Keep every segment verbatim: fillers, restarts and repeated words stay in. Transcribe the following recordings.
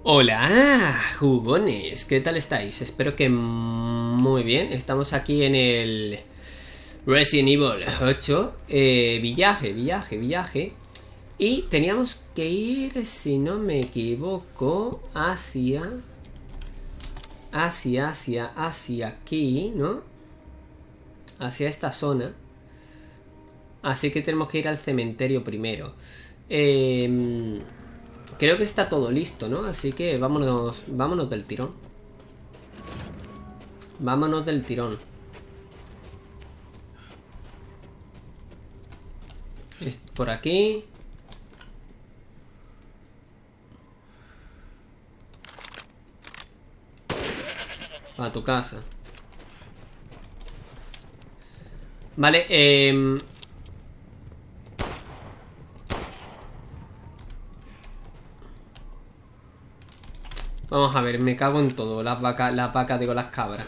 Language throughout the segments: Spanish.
Hola, jugones, ¿qué tal estáis? Espero que muy bien. Estamos aquí en el Resident Evil ocho. eh, Villaje, viaje, viaje. Y teníamos que ir, si no me equivoco, hacia... Hacia, hacia, hacia aquí, ¿no? Hacia esta zona. Así que tenemos que ir al cementerio primero. Eh... Creo que está todo listo, ¿no? Así que vámonos, vámonos del tirón. Vámonos del tirón. Es por aquí. A tu casa. Vale, eh... vamos a ver, me cago en todo. Las vacas, las vacas, digo, las cabras.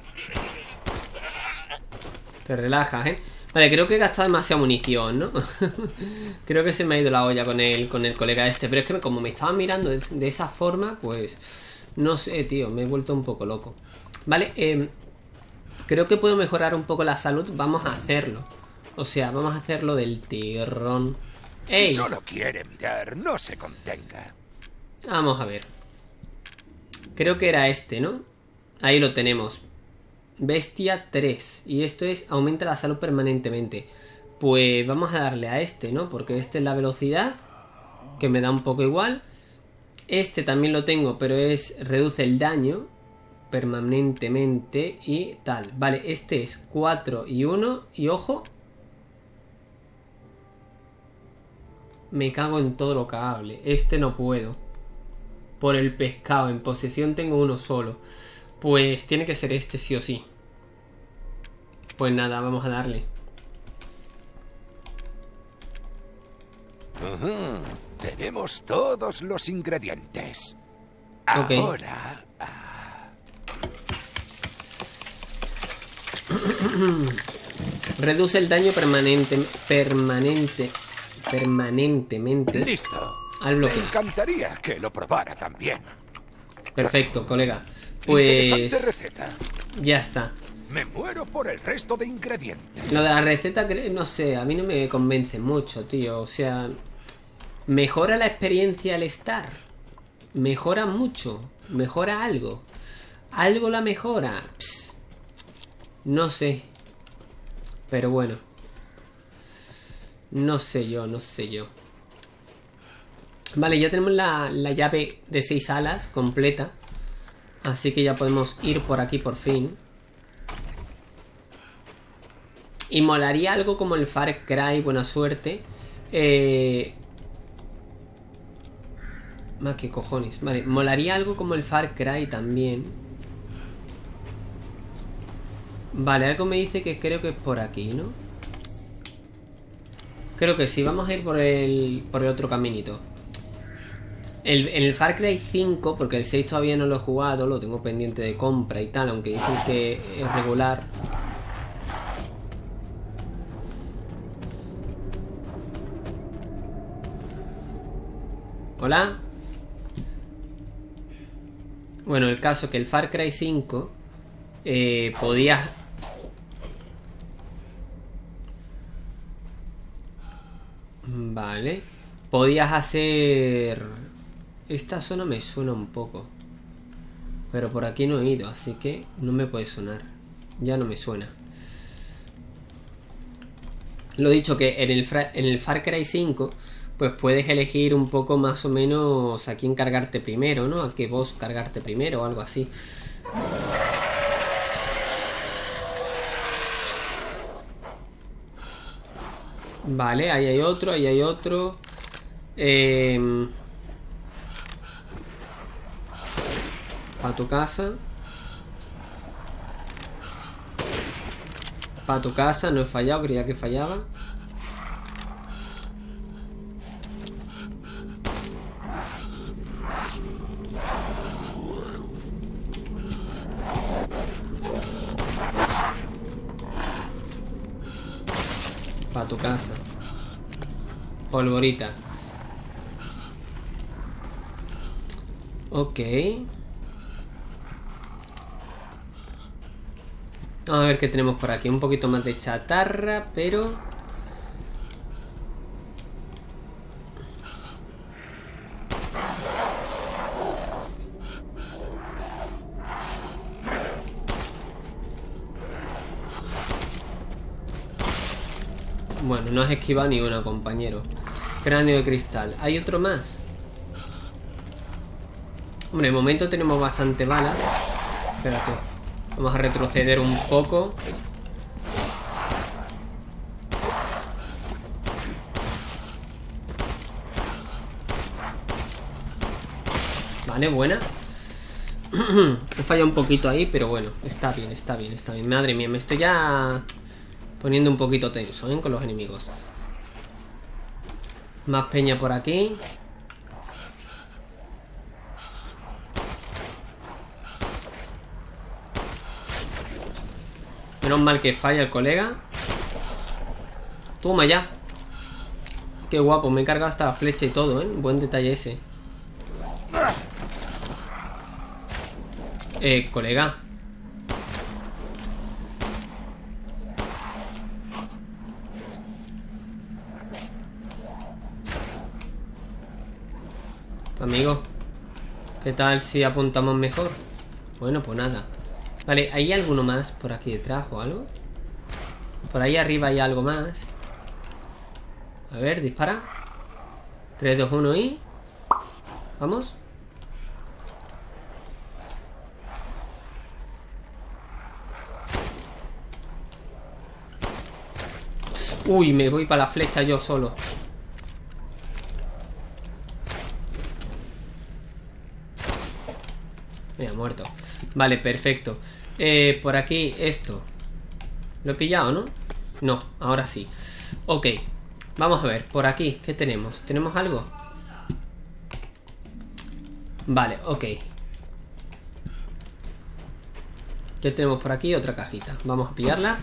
Te relajas, ¿eh? Vale, creo que he gastado demasiada munición, ¿no? Creo que se me ha ido la olla con el, con el colega este. Pero es que como me estaba mirando de, de esa forma, pues... no sé, tío, me he vuelto un poco loco. Vale, eh, creo que puedo mejorar un poco la salud. Vamos a hacerlo. O sea, vamos a hacerlo del tirón. ¡Ey! Si solo quiere mirar, no se contenga. Vamos a ver. Creo que era este, ¿no? Ahí lo tenemos. Bestia tres. Y esto es aumenta la salud permanentemente. Pues vamos a darle a este, ¿no? Porque este es la velocidad, que me da un poco igual. Este también lo tengo, pero es reduce el daño permanentemente y tal. Vale, este es cuatro y uno. Y ojo, me cago en todo lo que hable. Este no puedo. Por el pescado, en posesión tengo uno solo. Pues tiene que ser este sí o sí. Pues nada, vamos a darle. Uh-huh. Tenemos todos los ingredientes. Okay. Ahora... Ah... Reduce el daño permanente, permanente, permanentemente. Listo. Al bloque. Me encantaría que lo probara también. Perfecto, colega. Pues... interesante receta. ya está. Me muero por el resto de ingredientes. Lo de la receta, no sé, a mí no me convence mucho, tío. O sea, mejora la experiencia al estar. Mejora mucho. Mejora algo. Algo la mejora. Psst. No sé. Pero bueno. No sé yo, no sé yo. Vale, ya tenemos la, la llave de seis alas completa. Así que ya podemos ir por aquí por fin. Y molaría algo como el Far Cry, buena suerte. Eh... Más que cojones. Vale, molaría algo como el Far Cry también. Vale, algo me dice que creo que es por aquí, ¿no? Creo que sí, vamos a ir por el, por el otro caminito. El, en el Far Cry cinco, porque el seis todavía no lo he jugado, lo tengo pendiente de compra y tal, aunque dicen que es regular. Hola. Bueno, el caso es que el Far Cry cinco eh, podías... Vale. Podías hacer... esta zona me suena un poco. Pero por aquí no he ido, así que no me puede sonar. Ya no me suena. Lo dicho que en el, en el Far Cry cinco... pues puedes elegir un poco más o menos a quién cargarte primero, ¿no? A qué boss cargarte primero o algo así. Vale, ahí hay otro, ahí hay otro. Eh... Para tu casa. Para tu casa, no he fallado, creía que fallaba. Para tu casa. Polvorita. Ok. Vamos a ver qué tenemos por aquí. Un poquito más de chatarra, pero... Bueno, no has esquivado ni una, compañero. Cráneo de cristal. ¿Hay otro más? Hombre, de momento tenemos bastante balas. Espérate. Vamos a retroceder un poco. Vale, buena. He fallado un poquito ahí, pero bueno, está bien, está bien, está bien. Madre mía, me estoy ya poniendo un poquito tenso, ¿eh? Con los enemigos. Más peña por aquí. Menos mal que falla el colega. Toma ya. Qué guapo, me he cargado hasta la flecha y todo, ¿eh? Buen detalle ese. Eh, colega. Amigo, ¿qué tal si apuntamos mejor? Bueno, pues nada. Vale, ¿hay alguno más por aquí detrás o algo? Por ahí arriba hay algo más. A ver, dispara. tres, dos, uno y... Vamos. Uy, me voy para la flecha yo solo. Me ha muerto. Vale, perfecto. Eh, por aquí esto. ¿Lo he pillado, no? No, ahora sí. Ok, vamos a ver, por aquí, ¿qué tenemos? ¿Tenemos algo? Vale, ok. ¿Qué tenemos por aquí? Otra cajita. Vamos a pillarla.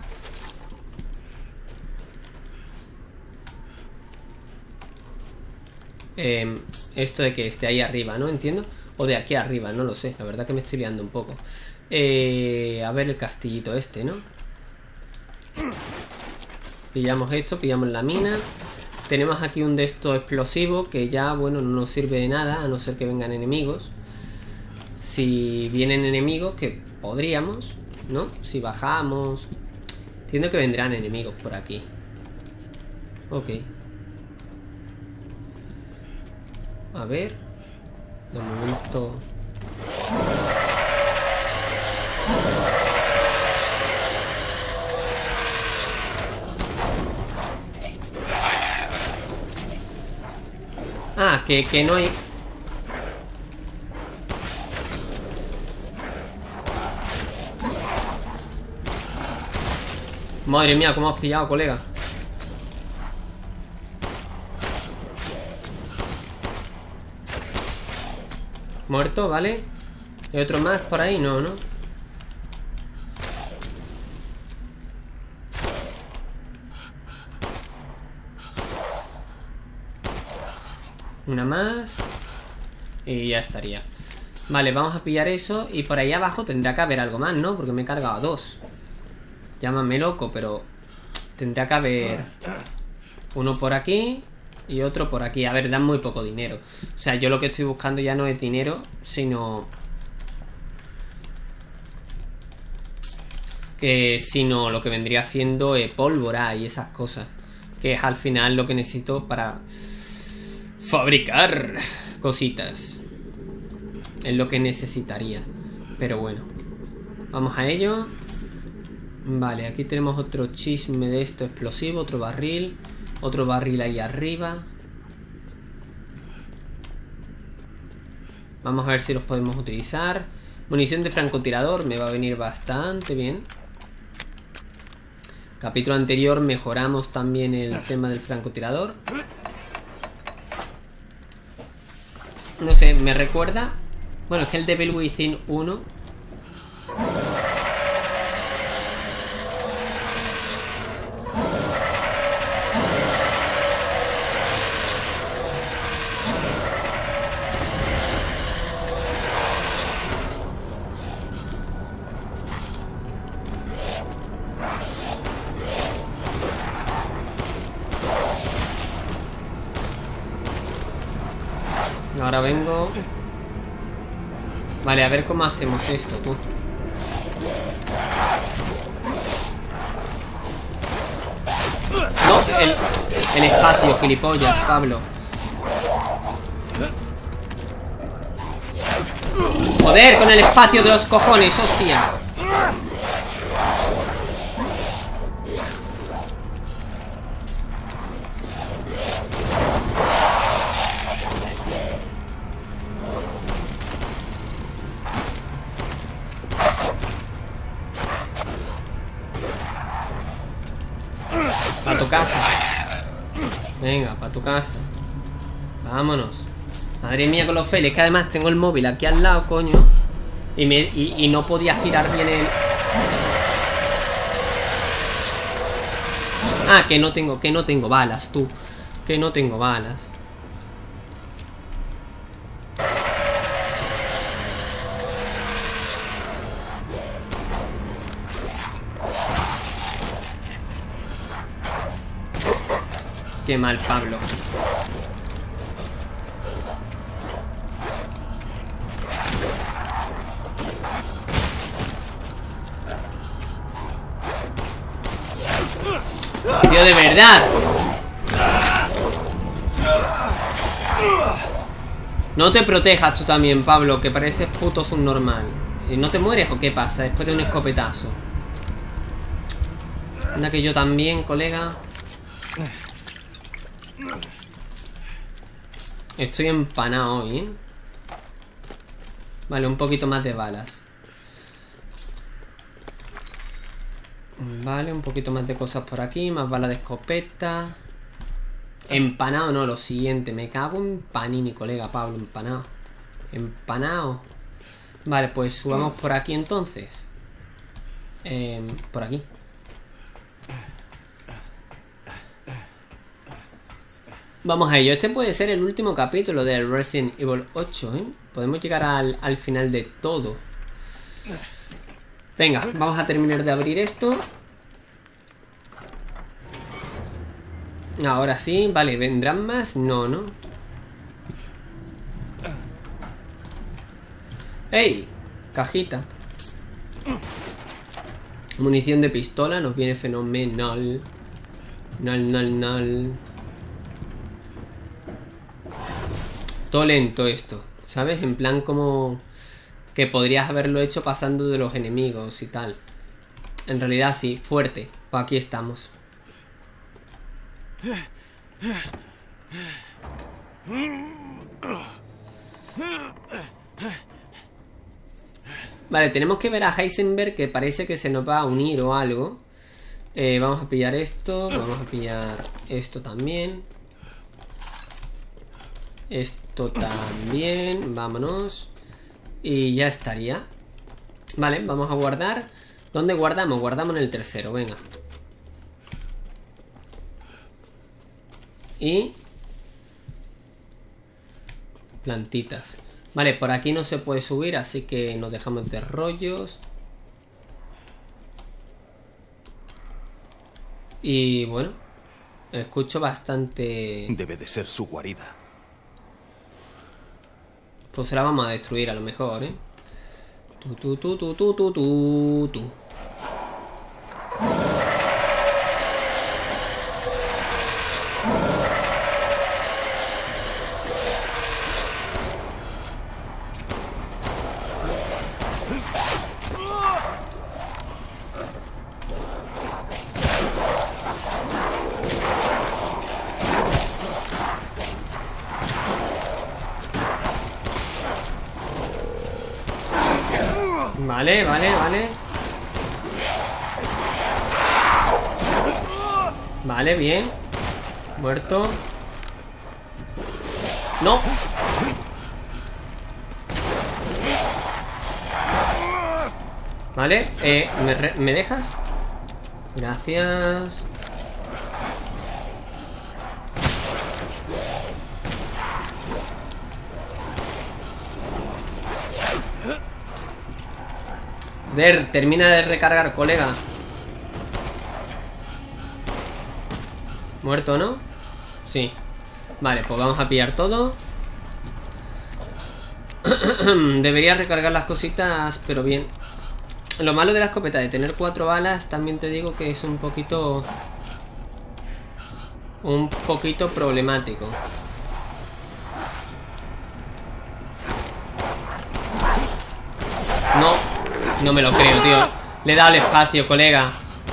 Eh, esto de que esté ahí arriba, ¿no? Entiendo. O de aquí arriba, no lo sé. La verdad que me estoy liando un poco. Eh, a ver el castillito este, ¿no? Pillamos esto, pillamos la mina. Tenemos aquí un de estos explosivos que ya, bueno, no nos sirve de nada, a no ser que vengan enemigos. Si vienen enemigos, que podríamos, ¿no? Si bajamos... Entiendo que vendrán enemigos por aquí. Ok. A ver. De momento... Ah, que, que no hay... Madre mía, cómo has pillado, colega. Muerto, ¿vale? ¿Hay otro más por ahí? No, ¿no? Una más. Y ya estaría. Vale, vamos a pillar eso. Y por ahí abajo tendrá que haber algo más, ¿no? Porque me he cargado a dos. Llámame loco, pero tendrá que haber uno por aquí y otro por aquí. A ver, dan muy poco dinero. O sea, yo lo que estoy buscando ya no es dinero, sino... Que, sino lo que vendría siendo eh, pólvora y esas cosas. Que es al final lo que necesito para fabricar cositas. Es lo que necesitaría. Pero bueno, vamos a ello. Vale, aquí tenemos otro chisme de esto explosivo. Otro barril. Otro barril ahí arriba. Vamos a ver si los podemos utilizar. Munición de francotirador. Me va a venir bastante bien. Capítulo anterior mejoramos también el tema del francotirador. No sé, me recuerda... Bueno, es que el Devil Within uno... Ahora vengo. Vale, a ver cómo hacemos esto, tú. No, el, el espacio, gilipollas, Pablo. Joder, con el espacio de los cojones, hostia. Para tu casa. Venga, para tu casa. Vámonos. Madre mía con los fails. Es que además tengo el móvil aquí al lado, coño. Y, me, y, y no podía girar bien el... Ah, que no tengo, que no tengo balas, tú. Que no tengo balas. Qué mal, Pablo. Tío, de verdad. No te protejas tú también, Pablo, que pareces puto subnormal. ¿Y no te mueres o qué pasa después de un escopetazo? Anda que yo también, colega. Estoy empanado hoy, ¿eh? Vale, un poquito más de balas. Vale, un poquito más de cosas por aquí. Más balas de escopeta. Empanado, no, lo siguiente. Me cago en panini, colega Pablo. Empanado. Empanado. Vale, pues subamos por aquí entonces. eh, Por aquí. Vamos a ello. Este puede ser el último capítulo del Resident Evil ocho, ¿eh? Podemos llegar al, al final de todo. Venga, vamos a terminar de abrir esto. Ahora sí, vale, ¿vendrán más? No, ¿no? ¡Ey! Cajita. Munición de pistola, nos viene fenomenal. Nal, nal, nal. Todo lento esto, ¿sabes? En plan como... que podrías haberlo hecho pasando de los enemigos y tal. En realidad sí, fuerte. Pues aquí estamos. Vale, tenemos que ver a Heisenberg, que parece que se nos va a unir o algo. eh, Vamos a pillar esto. Vamos a pillar esto también. Esto también. Vámonos. Y ya estaría. Vale, vamos a guardar. ¿Dónde guardamos? Guardamos en el tercero, venga. Y... plantitas. Vale, por aquí no se puede subir, así que nos dejamos de rollos. Y bueno, escucho bastante... Debe de ser su guarida. Pues se la vamos a destruir a lo mejor, ¿eh? Tu, tu, tu, tu, tu, tu, tu, tu. Vale, vale, vale. Vale, bien. Muerto. No. Vale, eh, ¿me, re ¿me dejas? Gracias. Ver, termina de recargar, colega. ¿Muerto, no? Sí. Vale, pues vamos a pillar todo. Debería recargar las cositas, pero bien. Lo malo de la escopeta de tener cuatro balas, también te digo que es un poquito... Un poquito problemático. No, no me lo creo, tío. Le he dado el espacio, colega.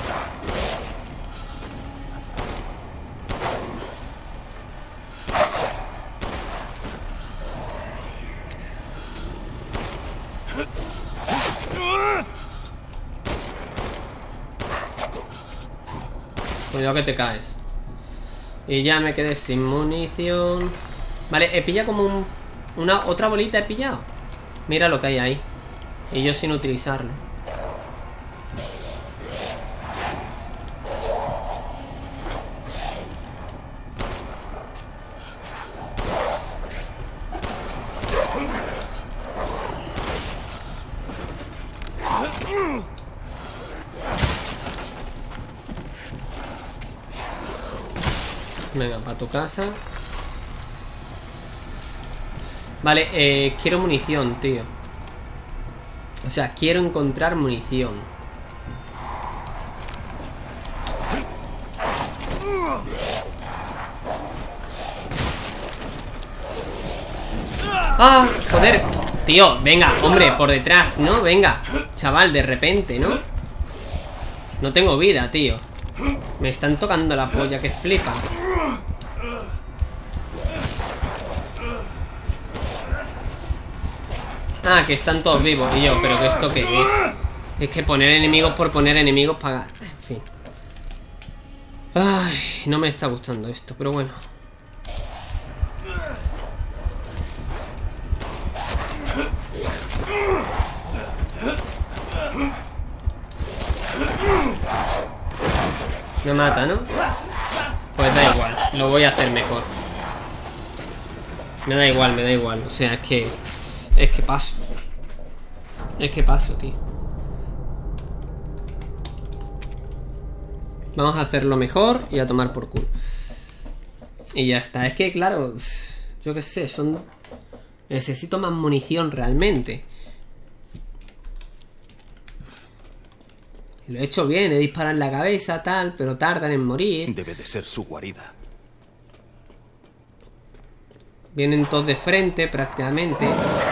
Cuidado que te caes. Y ya me quedé sin munición. Vale, he pillado como un... Una otra bolita he pillado. Mira lo que hay ahí. Y yo sin utilizarlo. Venga, para tu casa. Vale, eh, quiero munición, tío. O sea, quiero encontrar munición. ¡Ah! Joder. Tío, venga, hombre, por detrás, ¿no? Venga, chaval, de repente, ¿no? No tengo vida, tío. Me están tocando la polla, que flipas. Ah, que están todos vivos. Y yo, ¿pero que esto qué es? Es que poner enemigos por poner enemigos para... En fin. Ay, no me está gustando esto, pero bueno. Me mata, ¿no? Pues da igual, lo voy a hacer mejor. Me da igual, me da igual. O sea, es que... Es que paso. Es que paso, tío. Vamos a hacerlo mejor y a tomar por culo. Y ya está. Es que, claro, yo qué sé, son... Necesito más munición realmente. Lo he hecho bien, he disparado en la cabeza, tal, pero tardan en morir. Debe de ser su guarida. Vienen todos de frente, prácticamente.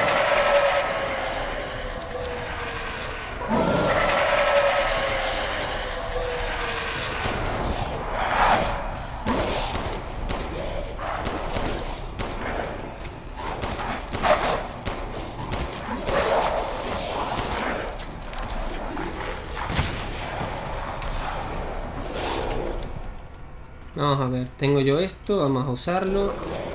Vamos a ver, tengo yo esto, vamos a usarlo.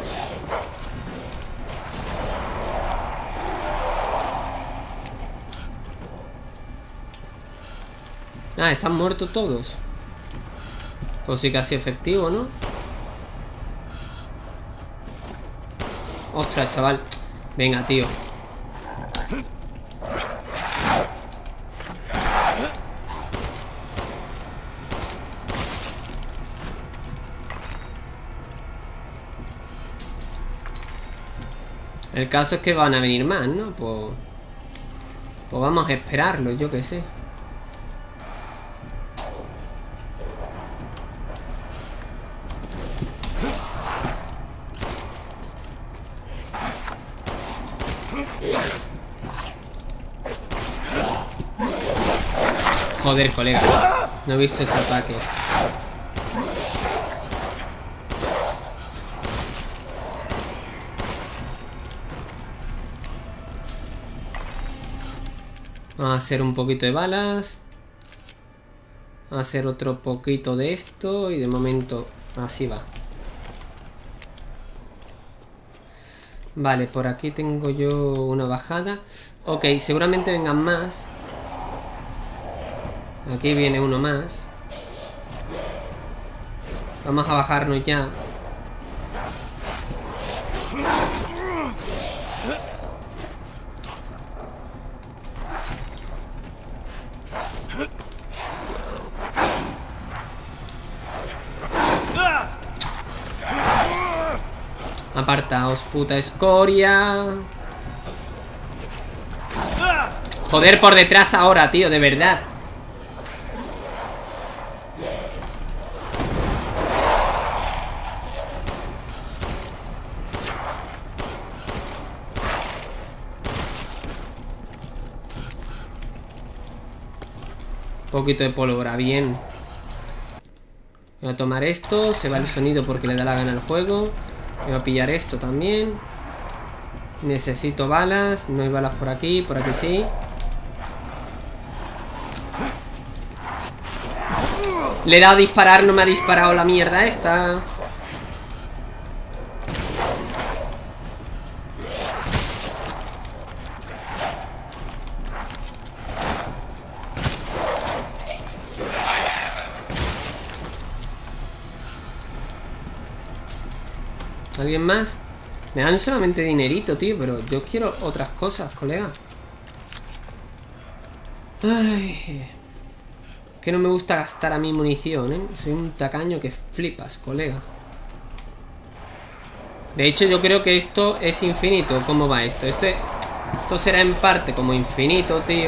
Ah, están muertos todos. Pues sí, casi efectivo, ¿no? Ostras, chaval. Venga, tío. El caso es que van a venir más, ¿no? Pues, pues vamos a esperarlo, yo qué sé. Joder, colega. No he visto ese ataque. Vamos a hacer un poquito de balas. Vamos a hacer otro poquito de esto. Y de momento así va. Vale, por aquí tengo yo una bajada. Ok, seguramente vengan más. Aquí viene uno más. Vamos a bajarnos ya. Apartaos, puta escoria. Joder, por detrás ahora, tío, de verdad. Un poquito de pólvora, bien. Voy a tomar esto. Se va el sonido porque le da la gana al juego. Voy a pillar esto también. Necesito balas. No hay balas por aquí, por aquí sí. Le he dado a disparar, no me ha disparado la mierda esta. ¿Alguien más? Me dan solamente dinerito, tío, pero yo quiero otras cosas, colega. Ay, que no me gusta gastar a mi munición, ¿eh? Soy un tacaño que flipas, colega. De hecho, yo creo que esto es infinito. ¿Cómo va esto? Esto, es... esto será en parte como infinito, tío.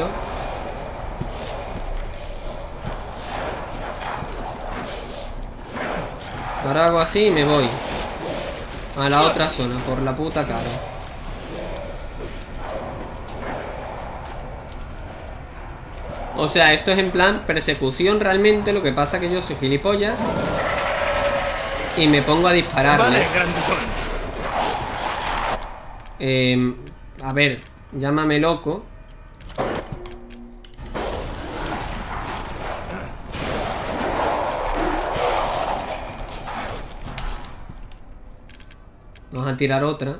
Ahora hago así y me voy a la otra zona, por la puta cara. O sea, esto es en plan persecución realmente. Lo que pasa que yo soy gilipollas y me pongo a disparar. Vale, eh, a ver, llámame loco. Vamos a tirar otra.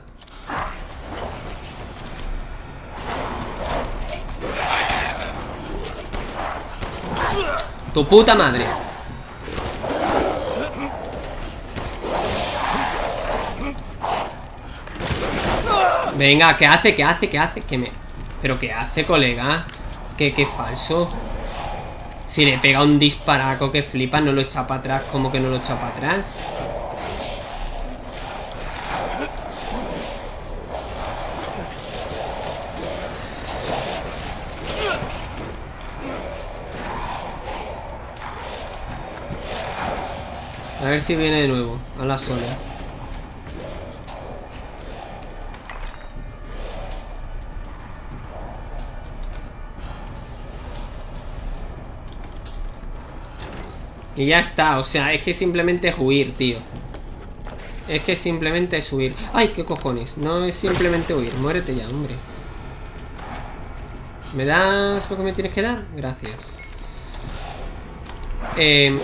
Tu puta madre. Venga, ¿qué hace? ¿Qué hace? ¿Qué hace? ¿Qué me... ¿Pero qué hace, colega? ¿Qué, qué falso? Si le pega un disparaco que flipa, no lo echa para atrás. ¿Cómo que no lo echa para atrás? A ver si viene de nuevo a la zona. Y ya está, o sea, es que simplemente es huir, tío. Es que simplemente es huir. ¡Ay, qué cojones! No es simplemente huir, muérete ya, hombre. ¿Me das lo que me tienes que dar? Gracias. Eh...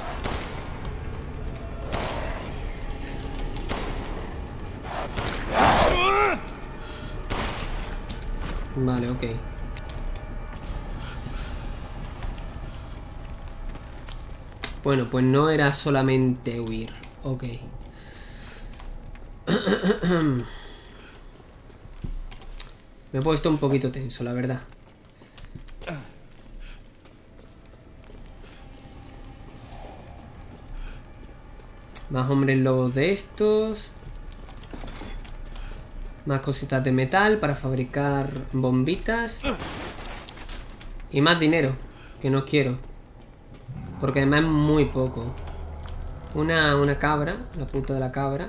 Vale, ok. Bueno, pues no era solamente huir. Ok. Me he puesto un poquito tenso, la verdad. Más hombres lobos de estos. Más cositas de metal para fabricar bombitas. Y más dinero, que no quiero. Porque además es muy poco. Una, una cabra, la puta de la cabra.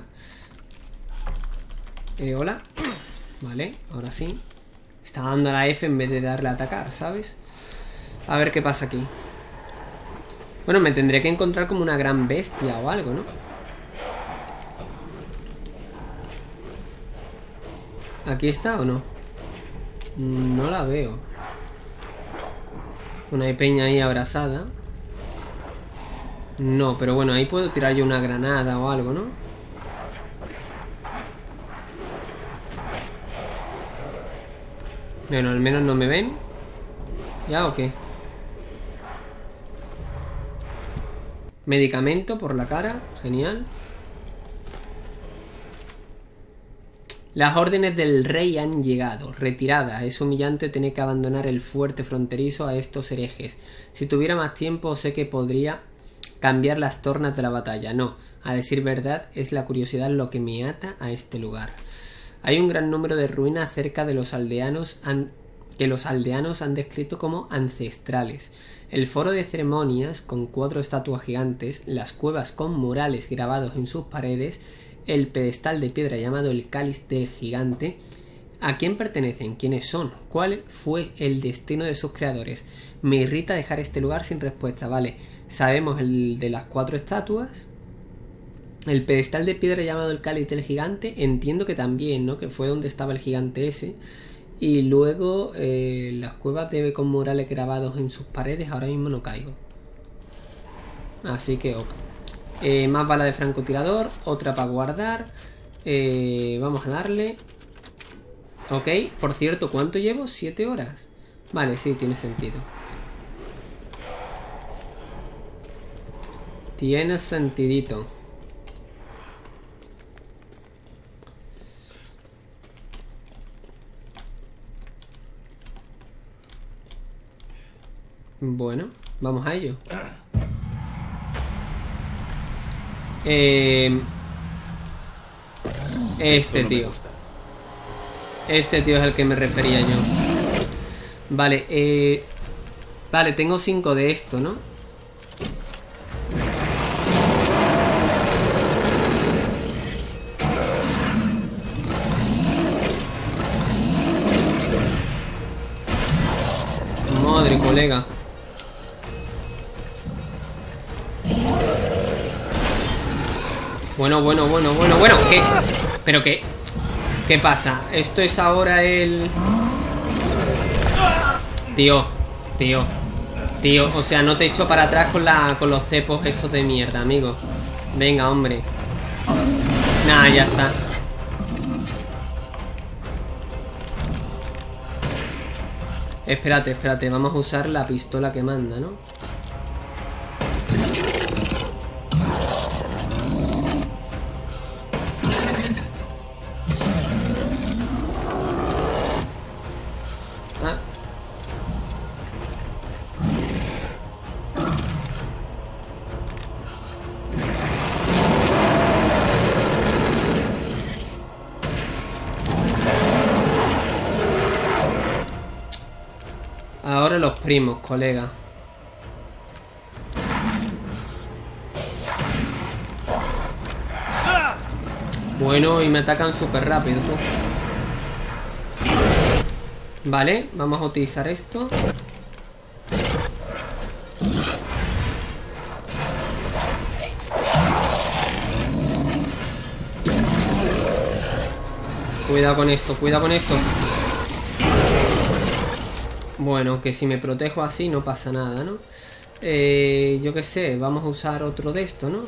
Eh, hola. Vale, ahora sí. Está dando a la F en vez de darle a atacar, ¿sabes? A ver qué pasa aquí. Bueno, me tendré que encontrar como una gran bestia o algo, ¿no? ¿Aquí está o no? No la veo. Una peña ahí abrazada. No, pero bueno, ahí puedo tirar yo una granada o algo, ¿no? Bueno, al menos no me ven. ¿Ya o qué? Medicamento por la cara. Genial. Las órdenes del rey han llegado. Retirada. Es humillante tener que abandonar el fuerte fronterizo a estos herejes. Si tuviera más tiempo, sé que podría cambiar las tornas de la batalla. No, a decir verdad, es la curiosidad lo que me ata a este lugar. Hay un gran número de ruinas cerca de los aldeanos. Han que los aldeanos han descrito como ancestrales. El foro de ceremonias con cuatro estatuas gigantes, las cuevas con murales grabados en sus paredes, el pedestal de piedra llamado el cáliz del gigante. ¿A quién pertenecen? ¿Quiénes son? ¿Cuál fue el destino de sus creadores? Me irrita dejar este lugar sin respuesta. Vale, sabemos el de las cuatro estatuas. El pedestal de piedra llamado el cáliz del gigante, entiendo que también, ¿no? Que fue donde estaba el gigante ese. Y luego eh, las cuevas de con murales grabados en sus paredes, ahora mismo no caigo. Así que ok. Eh, más bala de francotirador, otra para guardar. Eh, vamos a darle. Ok, por cierto, ¿cuánto llevo? ¿Siete horas? Vale, sí, tiene sentido. Tiene sentidito. Bueno, vamos a ello. Eh, este tío. Este tío es el que me refería yo. Vale, eh... Vale, tengo cinco de esto, ¿no? Madre, colega. Bueno, bueno, bueno, bueno, bueno. ¿Qué? ¿Pero qué? ¿Qué pasa? Esto es ahora el... Tío, tío, tío, o sea, no te echo para atrás con la con los cepos estos de mierda, amigo. Venga, hombre. Nah, ya está. Espérate, espérate, vamos a usar la pistola que manda, ¿no? Ah. Ahora los primos, colega. Bueno, y me atacan súper rápido, tú. Vale, vamos a utilizar esto. Cuidado con esto, cuidado con esto. Bueno, que si me protejo así no pasa nada, ¿no? Eh, yo qué sé, vamos a usar otro de esto, ¿no?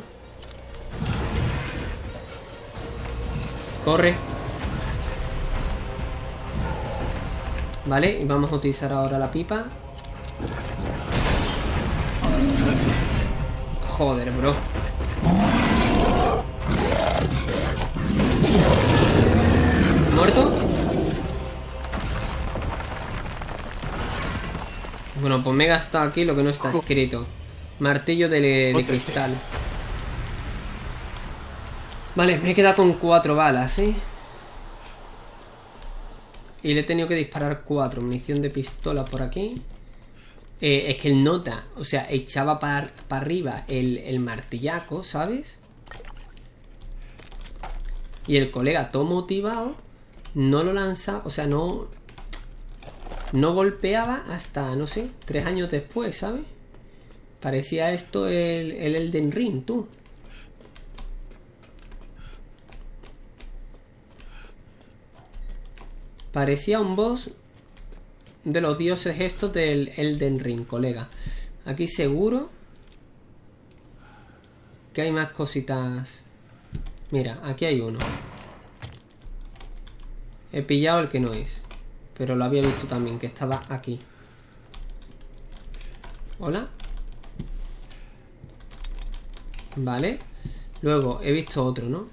Corre. Vale, y vamos a utilizar ahora la pipa. Joder, bro. ¿Muerto? Bueno, pues me he gastado aquí lo que no está escrito. Martillo de, de cristal. Vale, me he quedado con cuatro balas, ¿eh? Y le he tenido que disparar cuatro. Munición de pistola por aquí. Eh, es que el nota, o sea, echaba para pa arriba el, el martillaco, ¿sabes? Y el colega, todo motivado, no lo lanzaba, o sea, no... No golpeaba hasta, no sé, tres años después, ¿sabes? Parecía esto el, el Elden Ring, tú. Parecía un boss de los dioses estos del Elden Ring, colega. Aquí seguro que hay más cositas. Mira, aquí hay uno. He pillado el que no es, pero lo había visto también, que estaba aquí. Hola. Vale. Luego he visto otro, ¿no?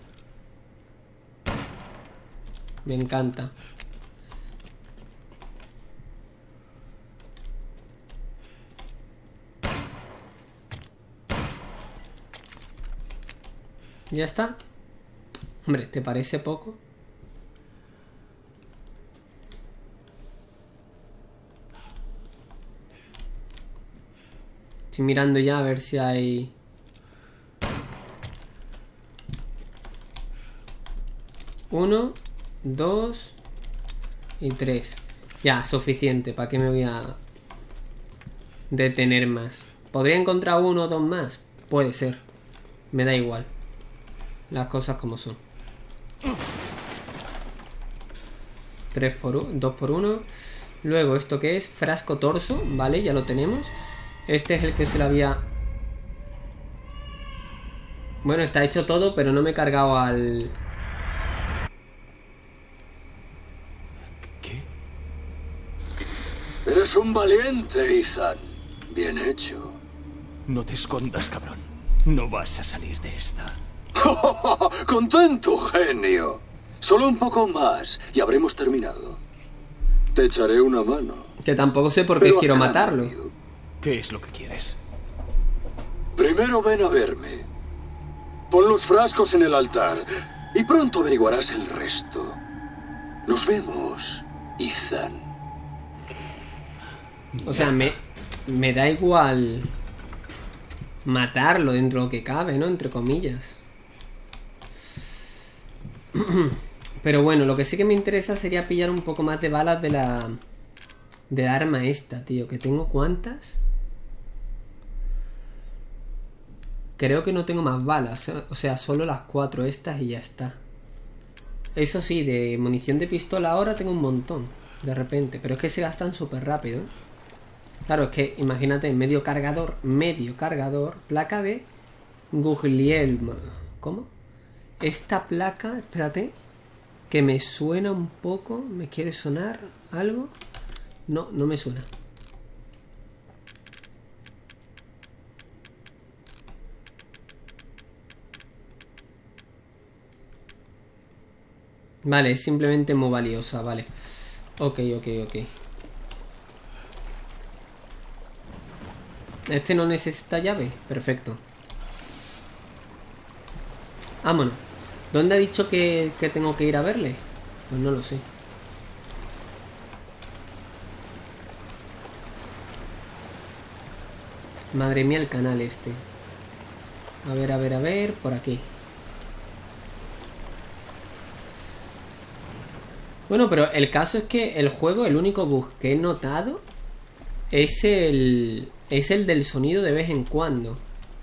Me encanta. ¿Ya está? Hombre, ¿te parece poco? Estoy mirando ya a ver si hay... Uno, dos y tres. Ya, suficiente. ¿Para qué me voy a detener más? ¿Podría encontrar uno o dos más? Puede ser. Me da igual. Las cosas como son. Tres por uno, dos por uno. Luego, ¿esto qué es? Frasco torso. Vale, ya lo tenemos. Este es el que se lo había... Bueno, está hecho todo, pero no me he cargado al... ¿Qué? Eres un valiente, Ethan. Bien hecho. No te escondas, cabrón. No vas a salir de esta. ¡Contento, genio! Solo un poco más y habremos terminado. Te echaré una mano. Que tampoco sé por qué Pero quiero a matarlo. cambio, ¿Qué es lo que quieres? primero ven a verme. Pon los frascos en el altar y pronto averiguarás el resto. Nos vemos, Ethan. O sea, me, me da igual matarlo dentro de lo que cabe, ¿no? Entre comillas. Pero bueno, lo que sí que me interesa sería pillar un poco más de balas de la... De la arma esta, tío. Que tengo ¿cuántas? Creo que no tengo más balas. O sea, solo las cuatro estas y ya está. Eso sí, de munición de pistola ahora tengo un montón. De repente. Pero es que se gastan súper rápido, ¿eh? Claro, es que imagínate, medio cargador, medio cargador, placa de Guglielmo. ¿Cómo? Esta placa, espérate, que me suena un poco, ¿me quiere sonar algo? No, no me suena. Vale, es simplemente muy valiosa, vale. Ok, ok, ok. Este no necesita llave. Perfecto. Vámonos. ¿Dónde ha dicho que, que tengo que ir a verle? Pues no lo sé. Madre mía el canal este. A ver, a ver, a ver. Por aquí. Bueno, pero el caso es que el juego, el único bug que he notado es el... Es el del sonido de vez en cuando.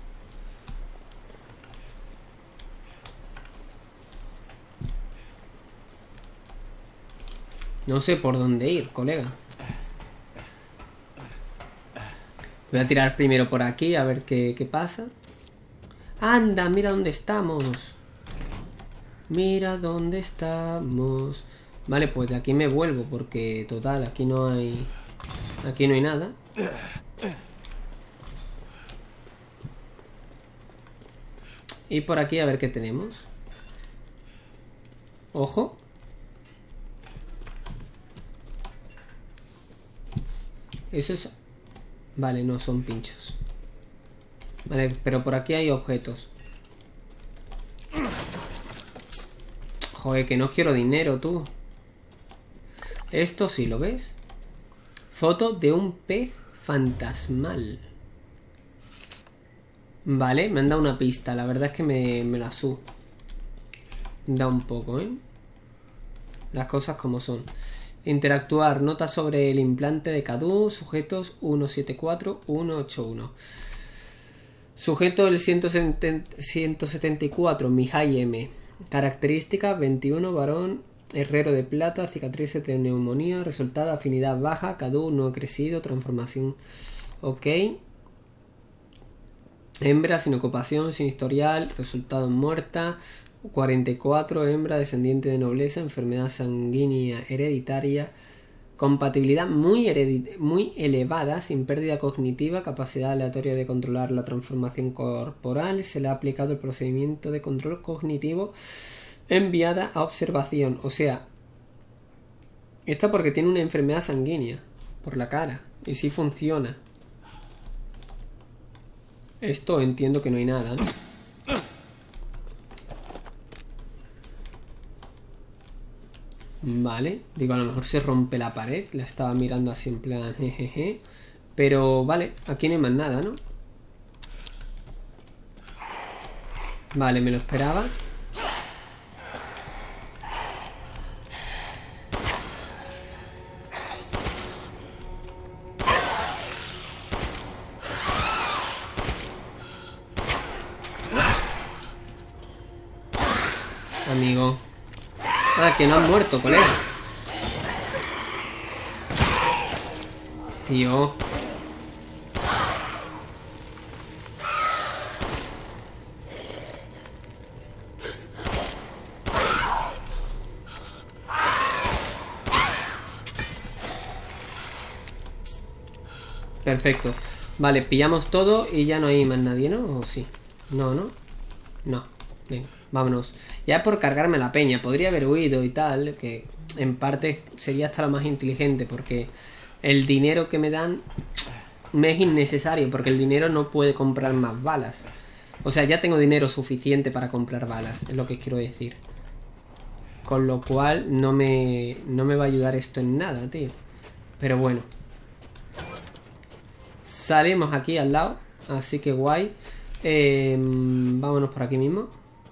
No sé por dónde ir, colega. Voy a tirar primero por aquí a ver qué, qué pasa. ¡Anda! Mira dónde estamos. Mira dónde estamos. Vale, pues de aquí me vuelvo porque total, aquí no hay... Aquí no hay nada. Y por aquí a ver qué tenemos. Ojo. Eso es... Vale, no son pinchos. Vale, pero por aquí hay objetos. Joder, que no quiero dinero, tú. Esto sí, ¿lo ves? Foto de un pez fantasmal. Vale, me han dado una pista. La verdad es que me, me la subo. Da un poco, ¿eh? Las cosas como son. Interactuar. Nota sobre el implante de Cadu. Sujetos uno siete cuatro uno ocho uno. Sujeto el ciento setenta y cuatro. Mihai M. Características veintiuno. Varón. Herrero de plata. Cicatrices de neumonía. Resultado afinidad baja. Cadu no crecido. Transformación. Ok. Hembra sin ocupación, sin historial, resultado muerta. cuarenta y cuatro, hembra, descendiente de nobleza, enfermedad sanguínea hereditaria. Compatibilidad muy, muy elevada, sin pérdida cognitiva, capacidad aleatoria de controlar la transformación corporal. Se le ha aplicado el procedimiento de control cognitivo enviada a observación. O sea, esto porque tiene una enfermedad sanguínea por la cara. Y sí funciona. Esto entiendo que no hay nada, ¿no? Vale. Digo, a lo mejor se rompe la pared. La estaba mirando así en plan jejeje. Pero vale, aquí no hay más nada, ¿no? Vale, me lo esperaba. Amigo. Ah, que no han muerto, colega. Tío. Perfecto. Vale, pillamos todo y ya no hay más nadie, ¿no? ¿O sí? No, ¿no? No. Venga, vámonos. Ya por cargarme la peña. Podría haber huido y tal, que en parte sería hasta lo más inteligente, porque el dinero que me dan me es innecesario, porque el dinero no puede comprar más balas. O sea, ya tengo dinero suficiente para comprar balas, es lo que quiero decir. Con lo cual no me, no me va a ayudar esto en nada, tío. Pero bueno. Salimos aquí al lado, así que guay. Eh, vámonos por aquí mismo.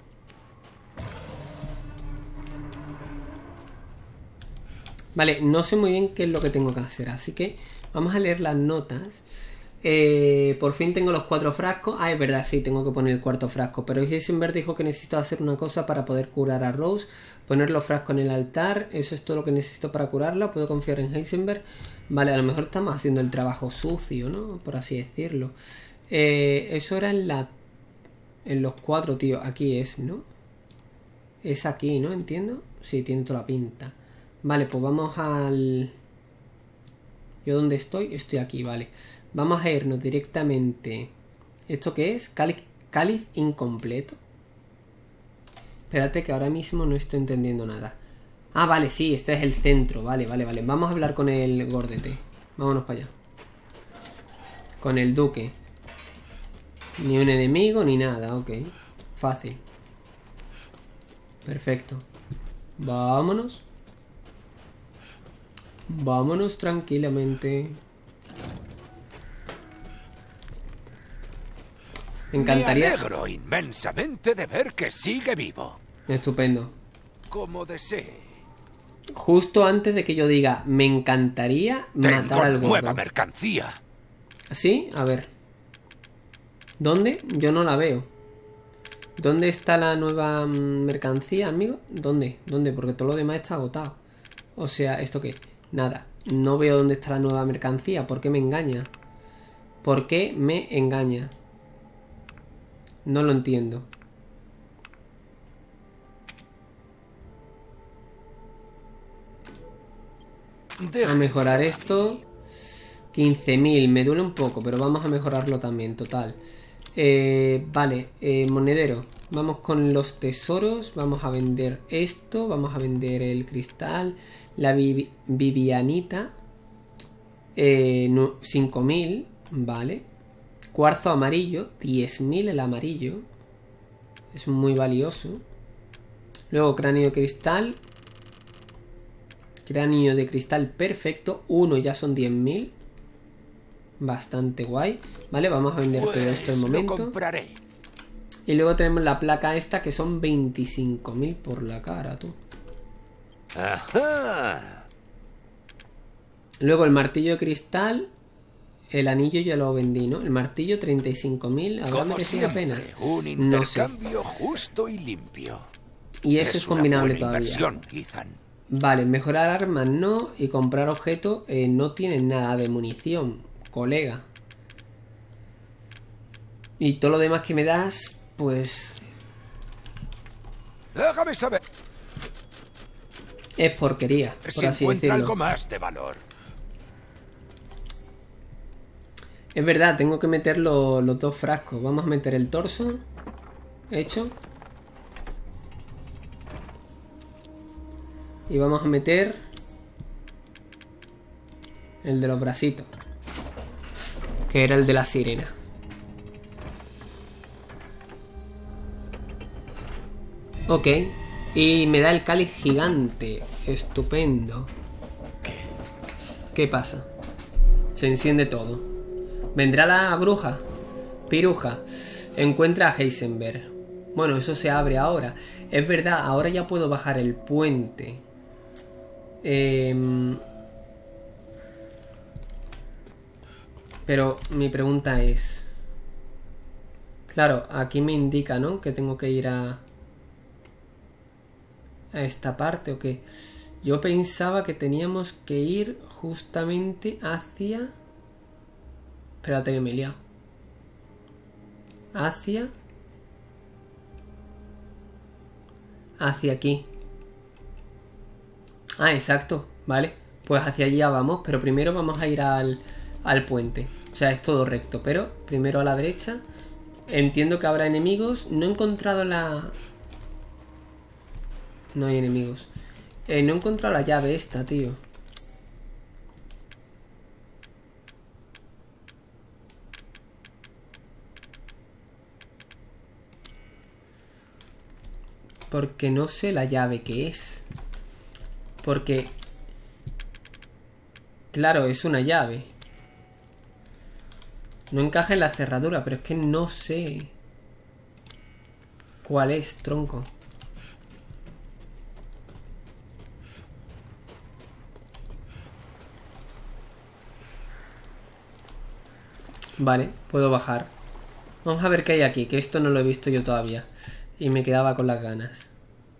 Vale, no sé muy bien qué es lo que tengo que hacer, así que vamos a leer las notas. Eh, por fin tengo los cuatro frascos. Ah, es verdad, sí, tengo que poner el cuarto frasco. Pero Heisenberg dijo que necesito hacer una cosa para poder curar a Rose. Poner los frascos en el altar. Eso es todo lo que necesito para curarla. Puedo confiar en Heisenberg. Vale, a lo mejor estamos haciendo el trabajo sucio, ¿no? Por así decirlo. Eh, eso era en la... En los cuatro, tío. Aquí es, ¿no? Es aquí, ¿no? ¿Entiendo? Sí, tiene toda la pinta. Vale, pues vamos al... ¿Yo dónde estoy? Estoy aquí, vale. Vamos a irnos directamente. ¿Esto qué es? Cáliz, cáliz incompleto. Espérate que ahora mismo no estoy entendiendo nada. Ah, vale, sí, este es el centro. Vale, vale, vale. Vamos a hablar con el gordete. Vámonos para allá. Con el duque. Ni un enemigo ni nada, ok. Fácil. Perfecto. Vámonos. Vámonos tranquilamente. Me encantaría... Me alegro inmensamente de ver que sigue vivo. Estupendo. Como desee. Justo antes de que yo diga, me encantaría matar Tengo al gordo. nueva mercancía. ¿Sí? A ver. ¿Dónde? Yo no la veo. ¿Dónde está la nueva mercancía, amigo? ¿Dónde? ¿Dónde? Porque todo lo demás está agotado. O sea, ¿esto qué? Nada. No veo dónde está la nueva mercancía. ¿Por qué me engaña? ¿Por qué me engaña? No lo entiendo. A mejorar esto. quince mil. Me duele un poco, pero vamos a mejorarlo también, total. Eh, vale, eh, monedero. Vamos con los tesoros. Vamos a vender esto. Vamos a vender el cristal. La vi Vivianita. Eh, no, cinco mil. Vale. Cuarzo amarillo. diez mil el amarillo. Es muy valioso. Luego cráneo de cristal. Cráneo de cristal perfecto. Uno ya son diez mil. Bastante guay. Vale, vamos a vender pues todo esto en momento. Compraré. Y luego tenemos la placa esta que son veinticinco mil por la cara, tú. Ajá. Luego el martillo de cristal. El anillo ya lo vendí, ¿no? El martillo treinta y cinco mil. ¿Habrá merecido la pena? Un intercambio no sé. Justo y limpio. Y eso es, es combinable todavía. Ethan. Vale, mejorar armas no. Y comprar objetos eh, no tienen nada de munición, colega. Y todo lo demás que me das, pues... Déjame saber. Es porquería, por si así encuentra decirlo. Algo más de valor. Es verdad, tengo que meter lo, los dos frascos. Vamos a meter el torso. Hecho. Y vamos a meter el de los bracitos, que era el de la sirena. Ok. Y me da el cáliz gigante. Estupendo. ¿Qué? ¿Qué pasa? Se enciende todo. ¿Vendrá la bruja? Piruja. Encuentra a Heisenberg. Bueno, eso se abre ahora. Es verdad, ahora ya puedo bajar el puente. Eh... Pero mi pregunta es... Claro, aquí me indica, ¿no? Que tengo que ir a... a esta parte, ¿o qué? Yo pensaba que teníamos que ir justamente hacia... Espérate que me he liado. Hacia... Hacia aquí. Ah, exacto, vale. Pues hacia allá vamos, pero primero vamos a ir al, al puente. O sea, es todo recto, pero primero a la derecha. Entiendo que habrá enemigos. No he encontrado la... No hay enemigos. Eh, no he encontrado la llave esta, tío. Porque no sé la llave que es. Porque... Claro, es una llave. No encaja en la cerradura, pero es que no sé cuál es, tronco. Vale, puedo bajar. Vamos a ver qué hay aquí, que esto no lo he visto yo todavía. Y me quedaba con las ganas.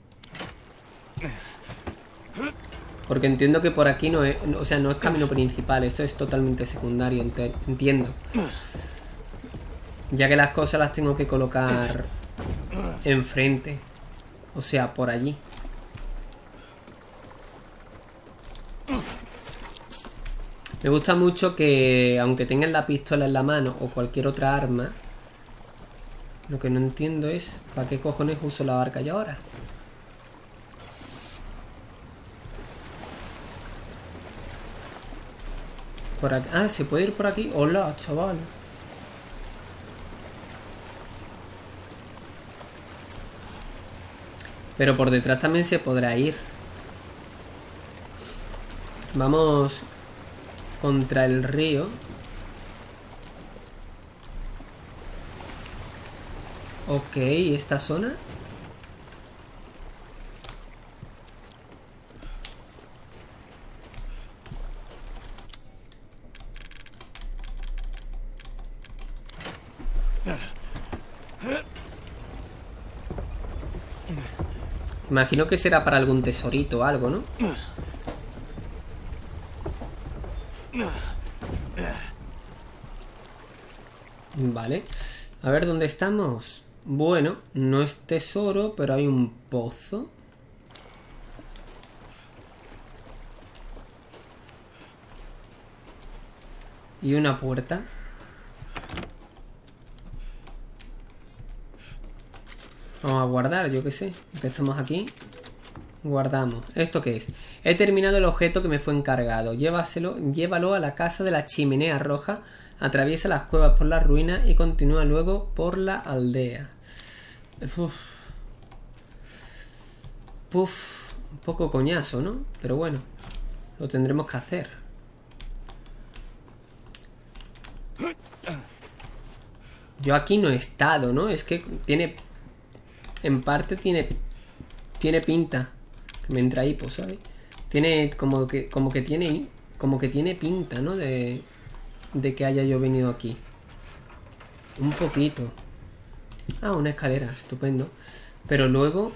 Porque entiendo que por aquí no es... O sea, no es camino principal. Esto es totalmente secundario, entiendo. Ya que las cosas las tengo que colocar enfrente. O sea, por allí. Me gusta mucho que, aunque tengan la pistola en la mano o cualquier otra arma, lo que no entiendo es ¿para qué cojones uso la barca yo ahora? Por aquí. Ah, ¿se puede ir por aquí? Hola, chaval. Pero por detrás también se podrá ir. Vamos contra el río. Ok, ¿esta zona? Imagino que será para algún tesorito o algo, ¿no? Vale. A ver, ¿dónde estamos? Bueno, no es tesoro, pero hay un pozo. Y una puerta. Vamos a guardar, yo qué sé. Ya que estamos aquí. Guardamos. ¿Esto qué es? He terminado el objeto que me fue encargado. Llévaselo, llévalo a la casa de la chimenea roja. Atraviesa las cuevas por las ruinas y continúa luego por la aldea. Uf. Puf. Un poco coñazo, ¿no? Pero bueno. Lo tendremos que hacer. Yo aquí no he estado, ¿no? Es que tiene... En parte tiene... Tiene pinta. Que me entra hipo, ¿sabes? Tiene como que... Como que tiene... Como que tiene pinta, ¿no? De... De que haya yo venido aquí. Un poquito. Ah, una escalera. Estupendo. Pero luego...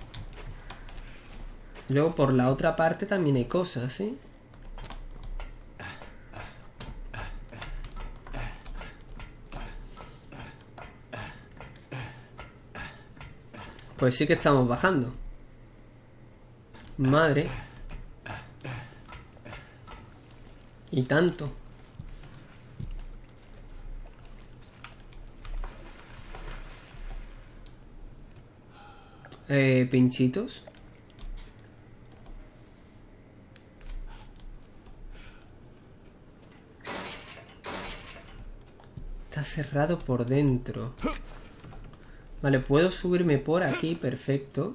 Luego por la otra parte también hay cosas, ¿sí? Pues sí que estamos bajando. Madre. Y tanto. Eh, pinchitos. Está cerrado por dentro. Vale, puedo subirme por aquí, perfecto.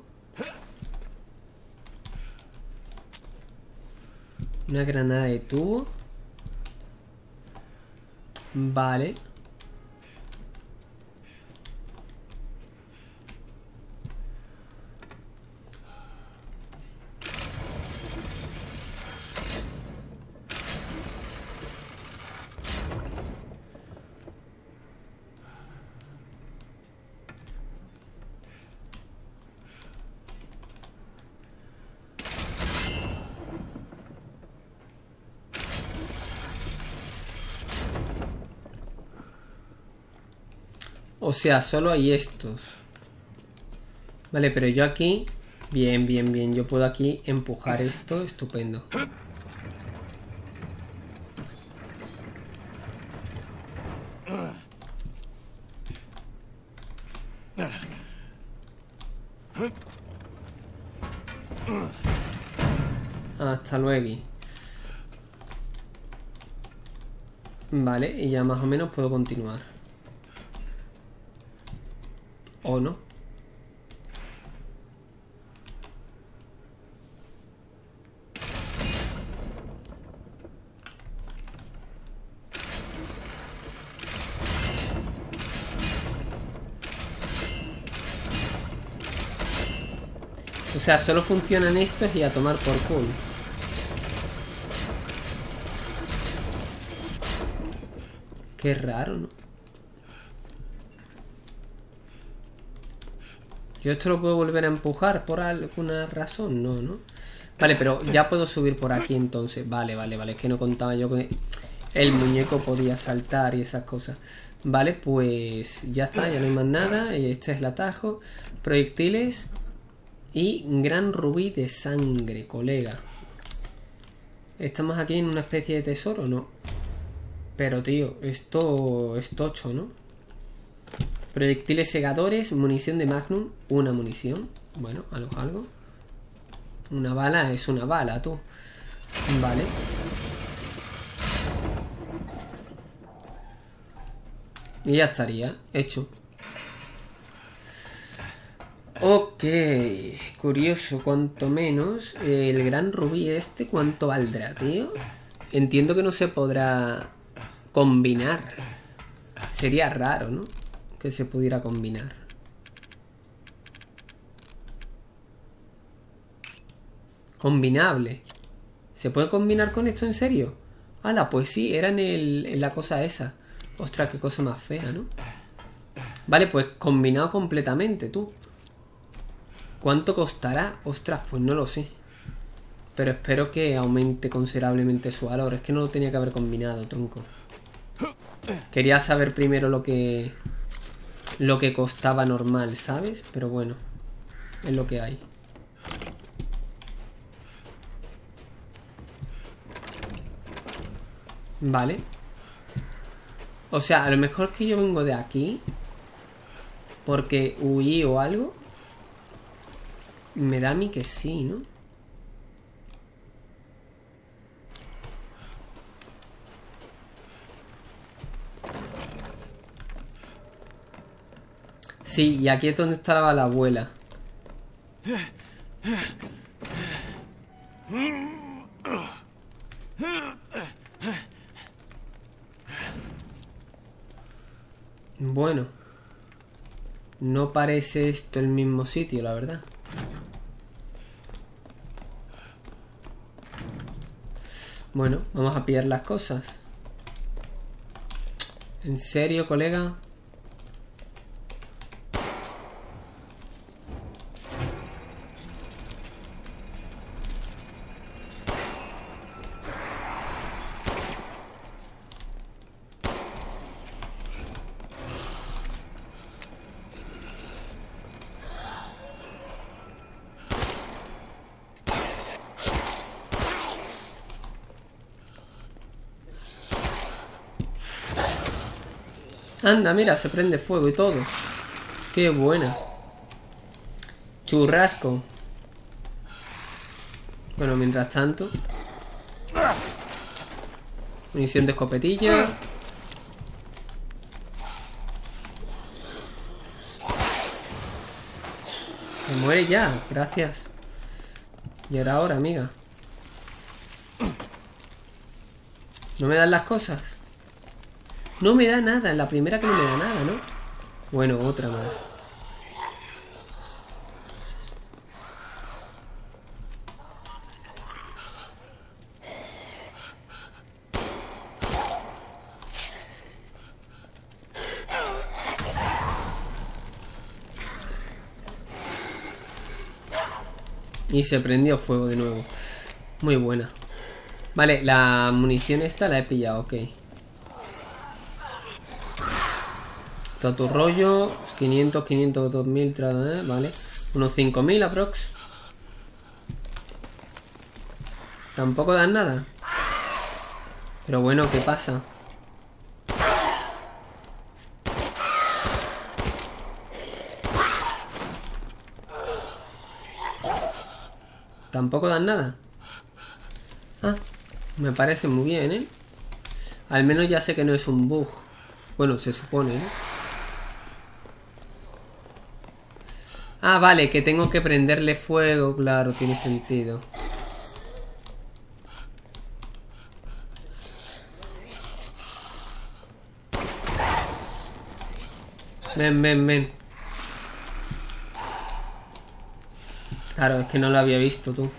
Una granada de tubo. Vale. O sea, solo hay estos. Vale, pero yo aquí... Bien, bien, bien. Yo puedo aquí empujar esto. Estupendo. Hasta luego. Vale, y ya más o menos puedo continuar. ¿O no? O sea, solo funcionan estos y a tomar por culo. Qué raro, ¿no? ¿Yo esto lo puedo volver a empujar por alguna razón? No, ¿no? Vale, pero ya puedo subir por aquí entonces. Vale, vale, vale. Es que no contaba yo que el muñeco podía saltar y esas cosas. Vale, pues ya está, ya no hay más nada. Este es el atajo. Proyectiles. Y gran rubí de sangre, colega. ¿Estamos aquí en una especie de tesoro? No. Pero, tío, esto es tocho, ¿no? Proyectiles segadores, munición de Magnum. Una munición. Bueno, algo, algo. Una bala es una bala, tú. Vale. Y ya estaría, hecho. Ok, curioso, cuanto menos. El gran rubí este, ¿cuánto valdrá, tío? Entiendo que no se podrá combinar. Sería raro, ¿no? Que se pudiera combinar. Combinable. ¿Se puede combinar con esto en serio? ¡Hala! Pues sí, era en, el, en la cosa esa. Ostras, qué cosa más fea, ¿no? Vale, pues combinado completamente, tú. ¿Cuánto costará? Ostras, pues no lo sé. Pero espero que aumente considerablemente su valor. Es que no lo tenía que haber combinado, tronco. Quería saber primero lo que... Lo que costaba normal, ¿sabes? Pero bueno, es lo que hay. Vale. O sea, a lo mejor es que yo vengo de aquí porque huí o algo. Me da a mí que sí, ¿no? Sí, y aquí es donde estaba la abuela. Bueno. No parece esto el mismo sitio, la verdad. Bueno, vamos a pillar las cosas. ¿En serio, colega? Anda, mira, se prende fuego y todo. Qué buena. Churrasco. Bueno, mientras tanto. Munición de escopetilla. Me muere ya, gracias. Y era ahora, amiga. ¿No me dan las cosas? No me da nada, en la primera que no me da nada, ¿no? Bueno, otra más. Y se prendió fuego de nuevo. Muy buena. Vale, la munición esta la he pillado, ok. Está tu rollo. quinientos, quinientos, dos mil, ¿eh? Vale. Unos cinco mil aprox. Tampoco dan nada. Pero bueno, ¿qué pasa? Tampoco dan nada. Ah, me parece muy bien, ¿eh? Al menos ya sé que no es un bug. Bueno, se supone, ¿eh? Ah, vale, que tengo que prenderle fuego. Claro, tiene sentido. Ven, ven, ven. Claro, es que no lo había visto tú.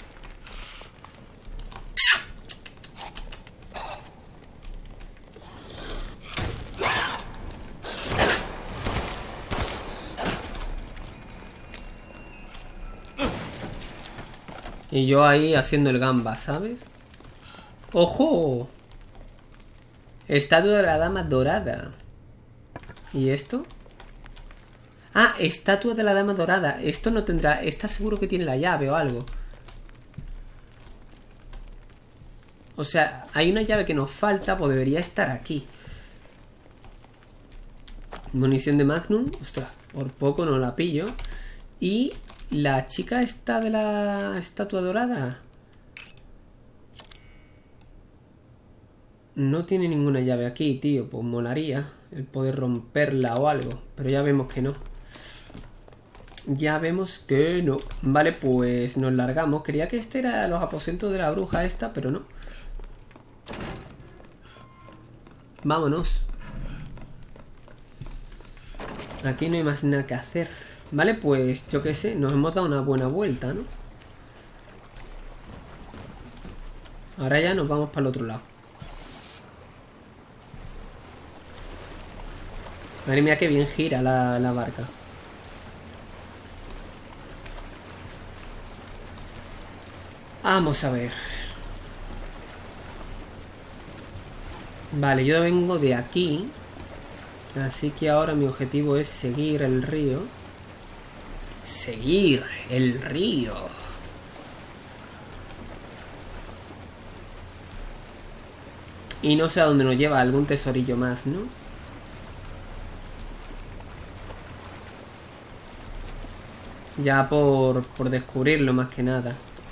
Y yo ahí haciendo el gamba, ¿sabes? ¡Ojo! Estatua de la dama dorada. ¿Y esto? Ah, estatua de la dama dorada. Esto no tendrá... Está seguro que tiene la llave o algo. O sea, hay una llave que nos falta, pues debería estar aquí. Munición de Magnum. Ostras, por poco no la pillo. Y la chica esta de la estatua dorada no tiene ninguna llave aquí, tío. Pues molaría el poder romperla o algo. Pero ya vemos que no. Ya vemos que no. Vale, pues nos largamos. Creía que este era los aposentos de la bruja esta, pero no. Vámonos. Aquí no hay más nada que hacer. Vale, pues yo qué sé. Nos hemos dado una buena vuelta, ¿no? Ahora ya nos vamos para el otro lado. Madre mía, qué bien gira la, la barca. Vamos a ver. Vale, yo vengo de aquí. Así que ahora mi objetivo es seguir el río. Seguir el río. Y no sé a dónde nos lleva, algún tesorillo más, ¿no? Ya por, por descubrirlo más que nada.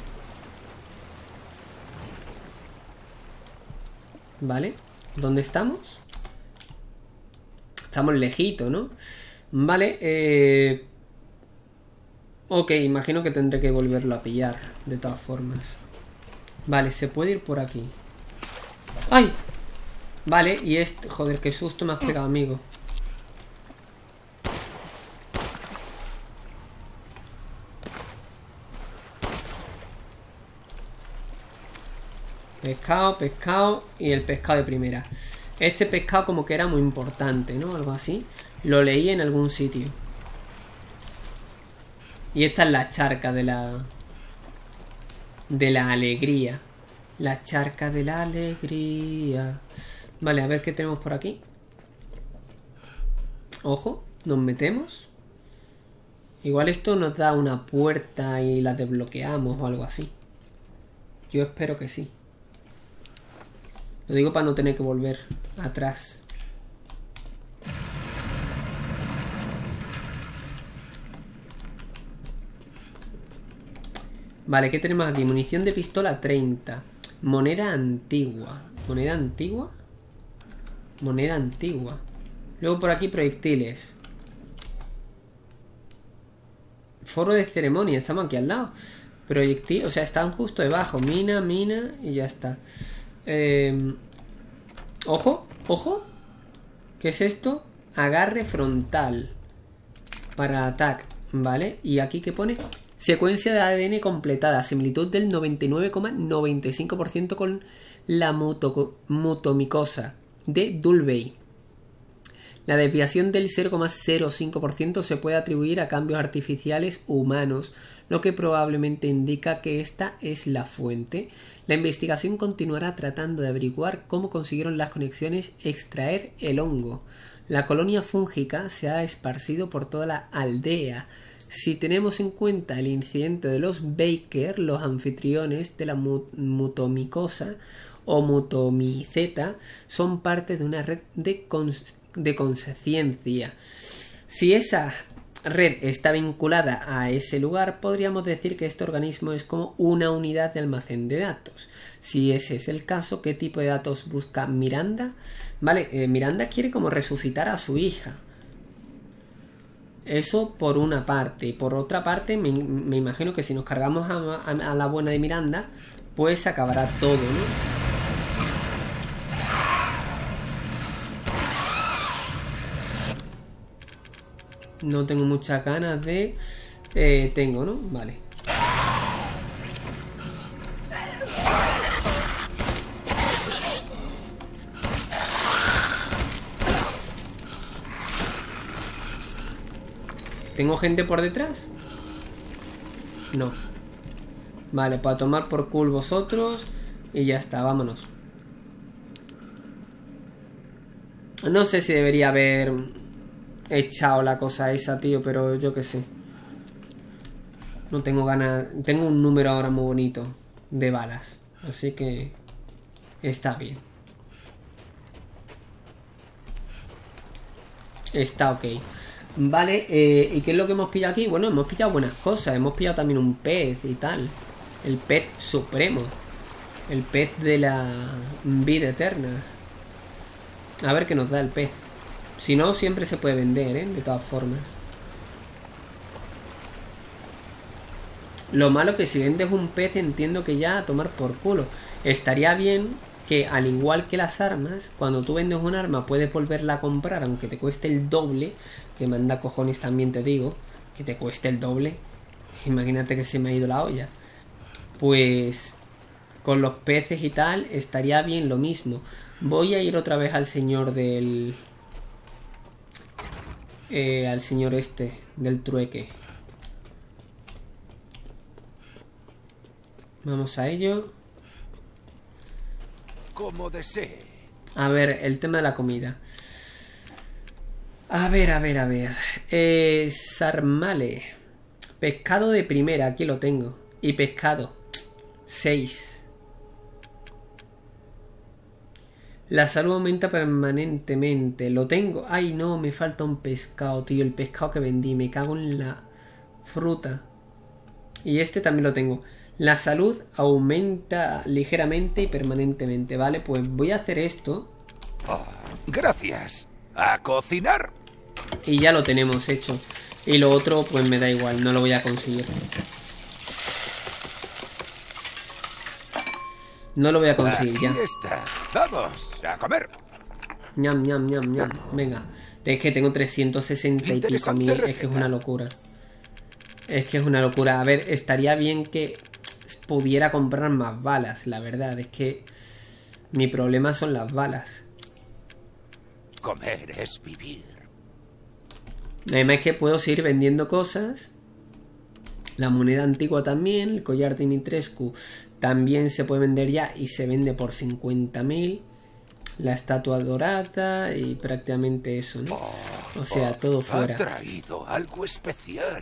Vale, ¿dónde estamos? Estamos lejitos, ¿no? Vale, eh... ok, imagino que tendré que volverlo a pillar, de todas formas. Vale, se puede ir por aquí. ¡Ay! Vale, y este... Joder, qué susto me has pegado, amigo. Pescado, pescado y el pescado de primera. Este pescado como que era muy importante, ¿no? Algo así. Lo leí en algún sitio. Y esta es la charca de la... de la alegría. La charca de la alegría. Vale, a ver qué tenemos por aquí. Ojo, nos metemos. Igual esto nos da una puerta y la desbloqueamos o algo así. Yo espero que sí. Lo digo para no tener que volver atrás. Vale, ¿qué tenemos aquí? Munición de pistola treinta. Moneda antigua. ¿Moneda antigua? Moneda antigua. Luego por aquí proyectiles. Foro de ceremonia. Estamos aquí al lado. Proyectil, o sea, están justo debajo. Mina, mina y ya está. Eh, ojo, ojo. ¿Qué es esto? Agarre frontal. Para ataque. Vale, y aquí que pone... Secuencia de A D N completada. Similitud del noventa y nueve coma noventa y cinco por ciento con la muto, mutomicosa de Dulvey. La desviación del cero coma cero cinco por ciento se puede atribuir a cambios artificiales humanos, lo que probablemente indica que esta es la fuente. La investigación continuará tratando de averiguar cómo consiguieron las conexiones extraer el hongo. La colonia fúngica se ha esparcido por toda la aldea. Si tenemos en cuenta el incidente de los Baker, los anfitriones de la mutomicosa o mutomiceta son parte de una red de, cons de conciencia. Si esa red está vinculada a ese lugar, podríamos decir que este organismo es como una unidad de almacén de datos. Si ese es el caso, ¿qué tipo de datos busca Miranda? Vale, eh, Miranda quiere como resucitar a su hija. Eso por una parte. Y por otra parte, me, me imagino que si nos cargamos a, a, a la buena de Miranda, pues se acabará todo, ¿no? No tengo muchas ganas de... Eh, tengo, ¿no? Vale. ¿Tengo gente por detrás? No. Vale, para tomar por cool vosotros. Y ya está, vámonos. No sé si debería haber echado la cosa esa, tío, pero yo qué sé. No tengo ganas. Tengo un número ahora muy bonito de balas, así que está bien. Está ok. Vale, eh, ¿y qué es lo que hemos pillado aquí? Bueno, hemos pillado buenas cosas. Hemos pillado también un pez y tal. El pez supremo. El pez de la vida eterna. A ver qué nos da el pez. Si no, siempre se puede vender, ¿eh? De todas formas. Lo malo que si vendes un pez, entiendo que ya a tomar por culo. Estaría bien que, al igual que las armas, cuando tú vendes un arma puedes volverla a comprar, aunque te cueste el doble. Que manda cojones también, te digo. Que te cueste el doble. Imagínate que se me ha ido la olla. Pues con los peces y tal estaría bien lo mismo. Voy a ir otra vez al señor del... Eh, al señor este, del trueque. Vamos a ello. Como desee. A ver, el tema de la comida. A ver, a ver, a ver. Eh, sarmale. Pescado de primera, aquí lo tengo. Y pescado. seis. La salud aumenta permanentemente. Lo tengo. Ay, no, me falta un pescado, tío. El pescado que vendí. Me cago en la fruta. Y este también lo tengo. La salud aumenta ligeramente y permanentemente. Vale, pues voy a hacer esto. Oh, gracias. ¿A cocinar? Y ya lo tenemos hecho. Y lo otro, pues me da igual. No lo voy a conseguir. No lo voy a conseguir. Aquí ya. está. Vamos a comer. Ñam, ñam, ñam, ñam. Venga. Es que tengo trescientos sesenta y pico a mí. Es que es una locura. Es que es una locura. A ver, estaría bien que pudiera comprar más balas. La verdad es que mi problema son las balas. Comer es vivir. Además es que puedo seguir vendiendo cosas. La moneda antigua también. El collar de Dimitrescu también se puede vender ya y se vende por cincuenta mil. La estatua dorada y prácticamente eso, ¿no? O sea, todo fuera. Ha traído algo especial.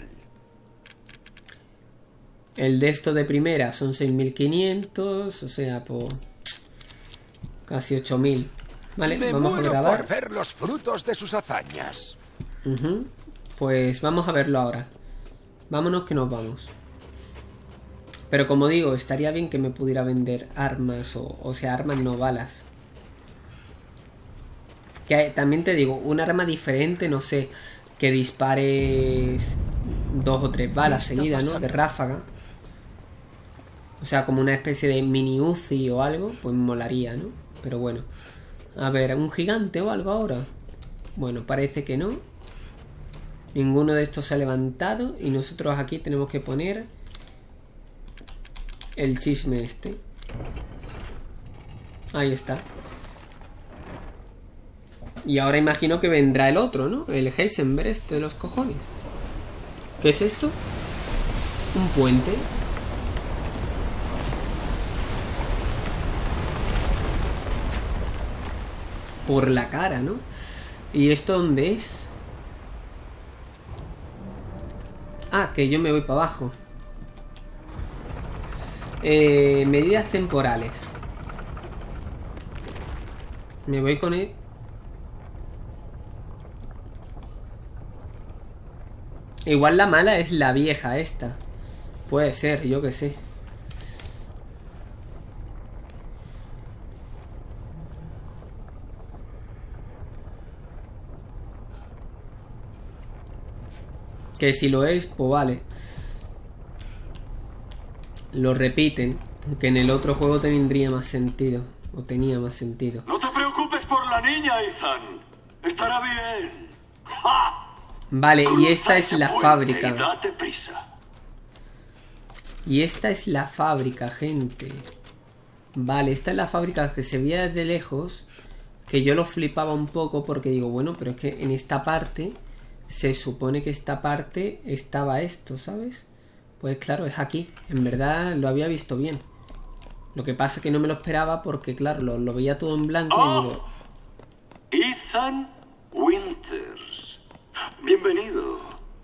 El de esto de primera son seis mil quinientos, o sea, por casi ocho mil. Vale, Me vamos a muero grabar. por ver los frutos de sus hazañas. Uh-huh. Pues vamos a verlo ahora. Vámonos que nos vamos. Pero como digo, estaría bien que me pudiera vender armas, o, o sea, armas no balas. Que hay, también te digo, un arma diferente, no sé, que dispares dos o tres balas seguidas, ¿no? De ráfaga. O sea, como una especie de mini Uzi o algo, pues molaría, ¿no? Pero bueno. A ver, ¿un gigante o algo ahora? Bueno, parece que no. Ninguno de estos se ha levantado. Y nosotros aquí tenemos que poner el chisme este. Ahí está. Y ahora imagino que vendrá el otro, ¿no? El Heisenberg este de los cojones. ¿Qué es esto? Un puente. Por la cara, ¿no? ¿Y esto dónde es? Ah, que yo me voy para abajo. Eh, medidas temporales. Me voy con él. Igual la mala es la vieja esta. Puede ser, yo que sé. Que si lo es, pues vale. Lo repiten, porque en el otro juego tendría más sentido. O tenía más sentido. No te preocupes por la niña, Ethan. Estará bien. ¡Ja! Vale, y esta es la Cruza ese fábrica. puente y date prisa. Y esta es la fábrica, gente. Vale, esta es la fábrica que se veía desde lejos. Que yo lo flipaba un poco porque digo, bueno, pero es que en esta parte... Se supone que esta parte estaba esto, ¿sabes? Pues claro, es aquí. En verdad lo había visto bien. Lo que pasa es que no me lo esperaba porque, claro, lo, lo veía todo en blanco oh, y digo... Ethan Winters. Bienvenido.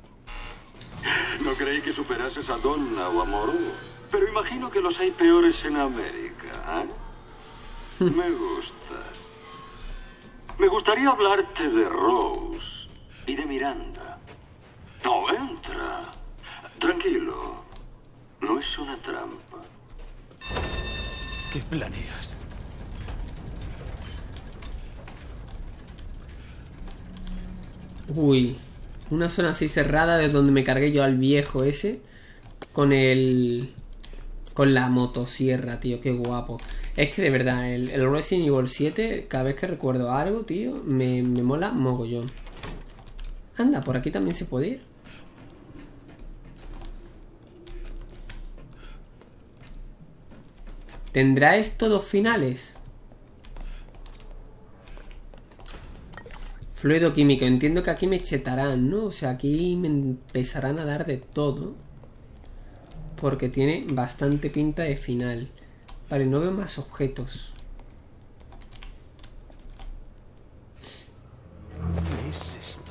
No creí que superases a Donna o a Moreau, pero imagino que los hay peores en América, ¿eh? Me gustas. Me gustaría hablarte de Rose. Y de Miranda. No, entra. Tranquilo. No es una trampa. ¿Qué planeas? Uy. Una zona así cerrada de donde me cargué yo al viejo ese. Con el... Con la motosierra, tío. Qué guapo. Es que de verdad, el, el Resident Evil siete, cada vez que recuerdo algo, tío, me, me mola mogollón. Anda, por aquí también se puede ir. ¿Tendrá esto dos finales? Fluido químico. Entiendo que aquí me chetarán, ¿no? O sea, aquí me empezarán a dar de todo. Porque tiene bastante pinta de final. Vale, no veo más objetos. ¿Qué es esto?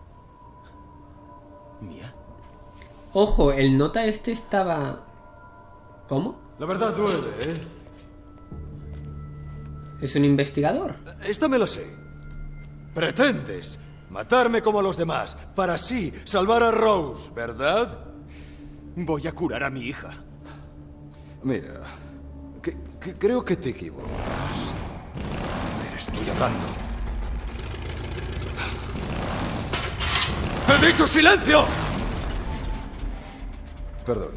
¿Mía? Ojo, el nota este estaba... ¿Cómo? La verdad duele, ¿eh? ¿Es un investigador? Esta me la sé. Pretendes matarme como a los demás para así salvar a Rose, ¿verdad? Voy a curar a mi hija. Mira, que, que creo que te equivocas. Estoy hablando. ¡He dicho silencio! Perdona.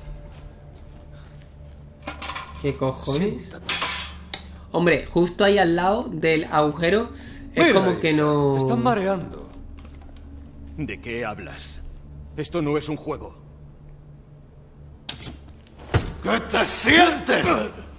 ¿Qué cojones? Siéntate. Hombre, justo ahí al lado del agujero es Mira, como que Ethan, no... Te están mareando. ¿De qué hablas? Esto no es un juego. ¿Qué te sientes?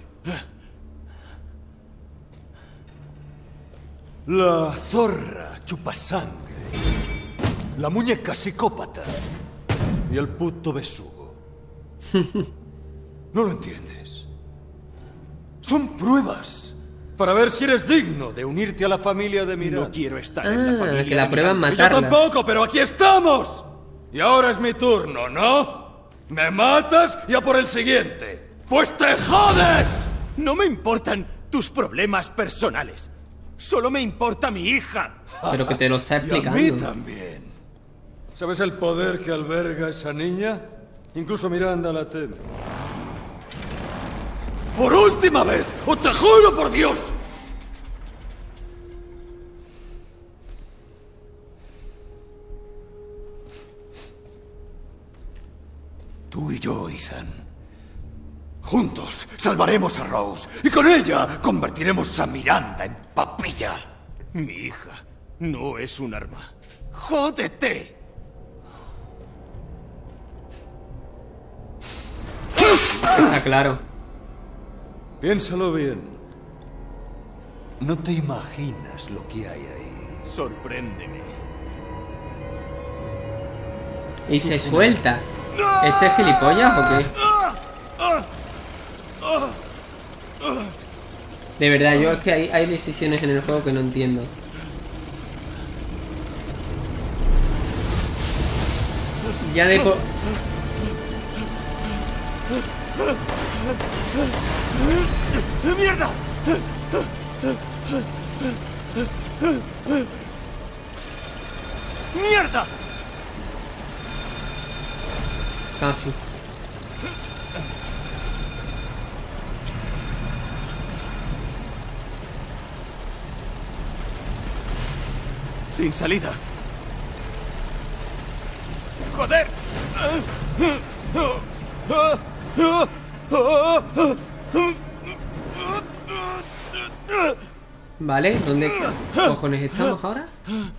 La zorra chupasangre. La muñeca psicópata. Y el puto besugo. ¿No lo entiendes? Son pruebas para ver si eres digno de unirte a la familia de Miranda. No quiero estar en la Ah, familia. que la de prueban Miranda. Y yo matarla. tampoco, pero aquí estamos. Y ahora es mi turno, ¿no? Me matas y a por el siguiente. ¡Pues te jodes! No me importan tus problemas personales. Solo me importa mi hija. Pero que te lo está Y a mí explicando. también. ¿Sabes el poder que alberga esa niña? Incluso Miranda la teme. ¡Por última vez! ¡Os te juro por Dios! Tú y yo, Ethan. Juntos salvaremos a Rose y con ella convertiremos a Miranda en papilla. Mi hija no es un arma. ¡Jódete! Está claro. Piénsalo bien. No te imaginas lo que hay ahí. Sorpréndeme. Y se suelta. ¿Este es gilipollas o qué? De verdad, yo es que hay, hay decisiones en el juego que no entiendo. Ya de por... ¡Mierda! ¡Mierda! Casi. Sin salida. ¡Joder! Vale, ¿dónde cojones estamos ahora?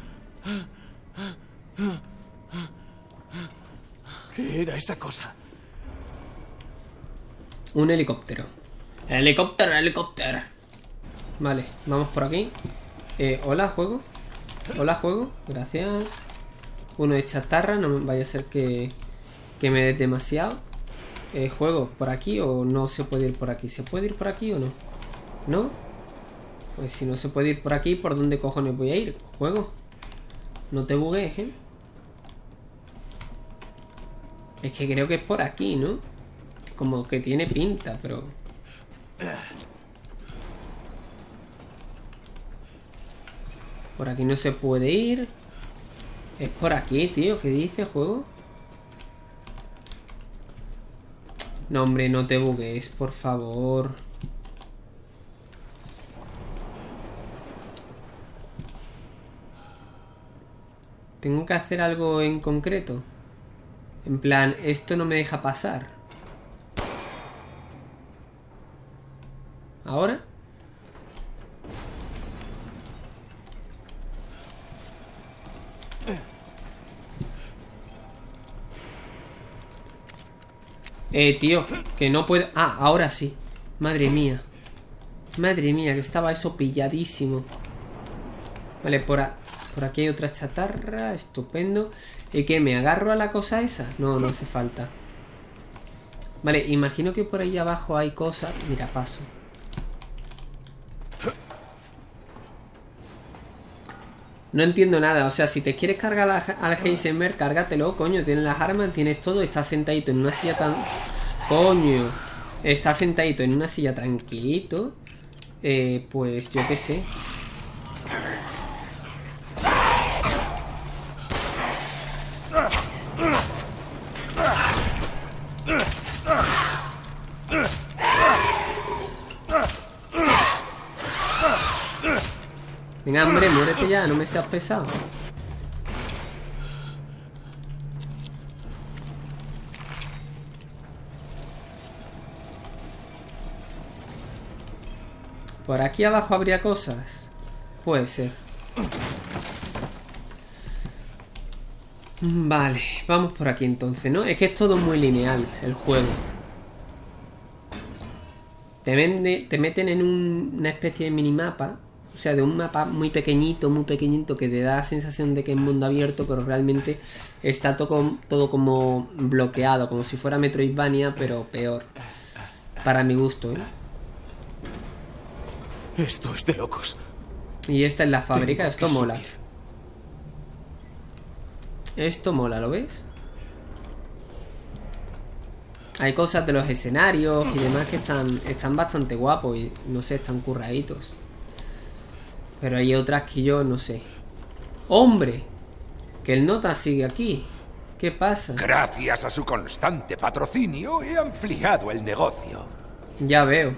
¿Qué era esa cosa? Un helicóptero. Helicóptero, helicóptero. Vale, vamos por aquí. Eh, hola, juego. Hola, juego. Gracias. Uno de chatarra, no me vaya a ser que, que me des demasiado. Eh, juego, ¿por aquí o no se puede ir por aquí? ¿Se puede ir por aquí o no? ¿No? Pues si no se puede ir por aquí, ¿por dónde cojones voy a ir? Juego. No te bugues, ¿eh? Es que creo que es por aquí, ¿no? Como que tiene pinta, pero... Por aquí no se puede ir. Es por aquí, tío. ¿Qué dice, juego? No, hombre, no te bugues, por favor. ¿Tengo que hacer algo en concreto? En plan, esto no me deja pasar. ¿Ahora? Eh, tío, que no puedo... Ah, ahora sí. Madre mía. Madre mía, que estaba eso pilladísimo. Vale, por, a... por aquí hay otra chatarra. Estupendo. ¿Y qué? ¿Me agarro a la cosa esa? No, no hace falta. Vale, imagino que por ahí abajo hay cosas. Mira, paso. No entiendo nada, o sea, si te quieres cargar al Heisenberg, cárgatelo, coño, tienes las armas, tienes todo, estás sentadito en una silla tan... Coño, estás sentadito en una silla tranquilito, eh, pues yo qué sé. Venga, hombre, muérete ya, no me seas pesado. Por aquí abajo habría cosas. Puede ser. Vale, vamos por aquí entonces, ¿no? Es que es todo muy lineal el juego. Te, vende, te meten en un, una especie de minimapa. O sea, de un mapa muy pequeñito, muy pequeñito, que te da la sensación de que es mundo abierto, pero realmente está todo, todo como bloqueado, como si fuera Metroidvania, pero peor. Para mi gusto, ¿eh? Esto es de locos. Y esta es la fábrica, Tengo esto que mola. subir. Esto mola, ¿lo ves? Hay cosas de los escenarios y demás que están, están bastante guapos y, no sé, están curraditos. Pero hay otras que yo no sé. ¡Hombre! Que el nota sigue aquí. ¿Qué pasa? Gracias a su constante patrocinio he ampliado el negocio. Ya veo.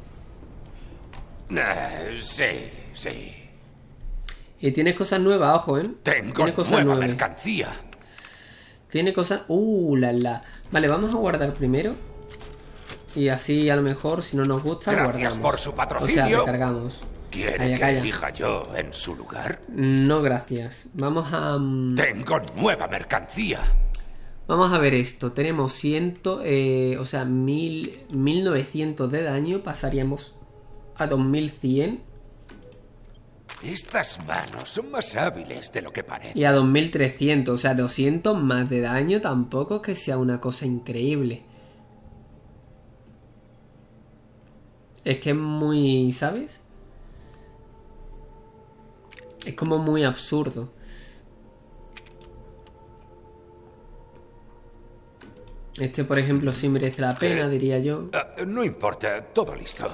Eh, sí, sí. Y tienes cosas nuevas, ojo, ¿eh? Tengo Tiene cosas nueva nuevas. mercancía. Tiene cosas... ¡Uh, la, la! Vale, vamos a guardar primero. Y así a lo mejor, si no nos gusta, Gracias guardamos. por su O sea, patrocinio. recargamos. ¿Quiere Calla, que calla. elija yo en su lugar? No, gracias. Vamos a... mm, Tengo nueva mercancía. Vamos a ver esto. Tenemos ciento... Eh, o sea, mil, mil novecientos de daño. Pasaríamos a dos mil cien. Estas manos son más hábiles de lo que parece. Y a dos mil trescientos. O sea, doscientos más de daño. Tampoco es que sea una cosa increíble. Es que es muy... ¿Sabes? Es como muy absurdo. Este, por ejemplo, sí merece la pena, ¿Qué? diría yo. Uh, no importa, todo listo.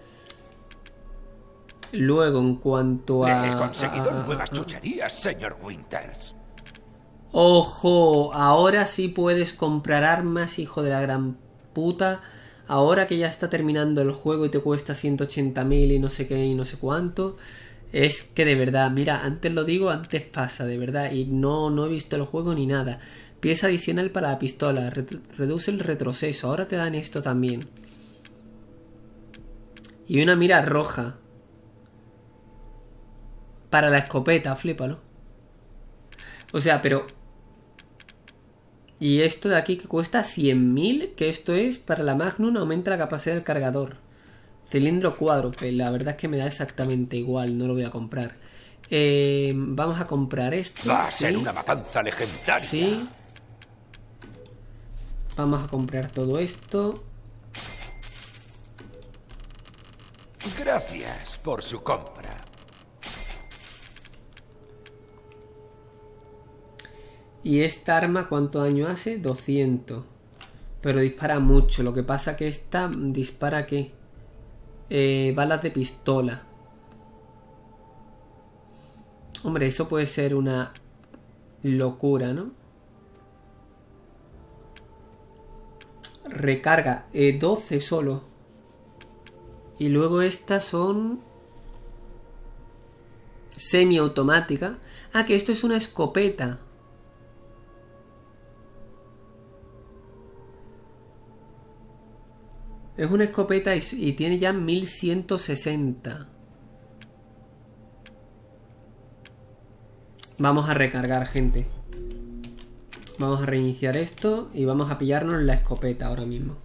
Luego, en cuanto a... Le he conseguido a- a- nuevas a- chucherías, señor Winters. ¡Ojo! Ahora sí puedes comprar armas, hijo de la gran puta. Ahora que ya está terminando el juego y te cuesta ciento ochenta mil y no sé qué y no sé cuánto. Es que de verdad, mira, antes lo digo, antes pasa, de verdad. Y no, no he visto el juego ni nada. Pieza adicional para la pistola. Re- reduce el retroceso. Ahora te dan esto también. Y una mira roja. Para la escopeta, flipalo. O sea, pero... Y esto de aquí que cuesta cien mil, que esto es para la Magnum, aumenta la capacidad del cargador. Cilindro cuádruple, la verdad es que me da exactamente igual, no lo voy a comprar. Eh, vamos a comprar esto. Va a ser ¿sí? una matanza legendaria. Sí. Vamos a comprar todo esto. Gracias por su compra. Y esta arma, ¿cuánto daño hace? doscientos. Pero dispara mucho. Lo que pasa que esta dispara ¿qué? Eh, balas de pistola. Hombre, eso puede ser una locura, ¿no? Recarga eh, doce solo. Y luego estas son semiautomática. Ah, que esto es una escopeta. Es una escopeta y, y tiene ya mil ciento sesenta. Vamos a recargar, gente. Vamos a reiniciar esto y vamos a pillarnos la escopeta ahora mismo.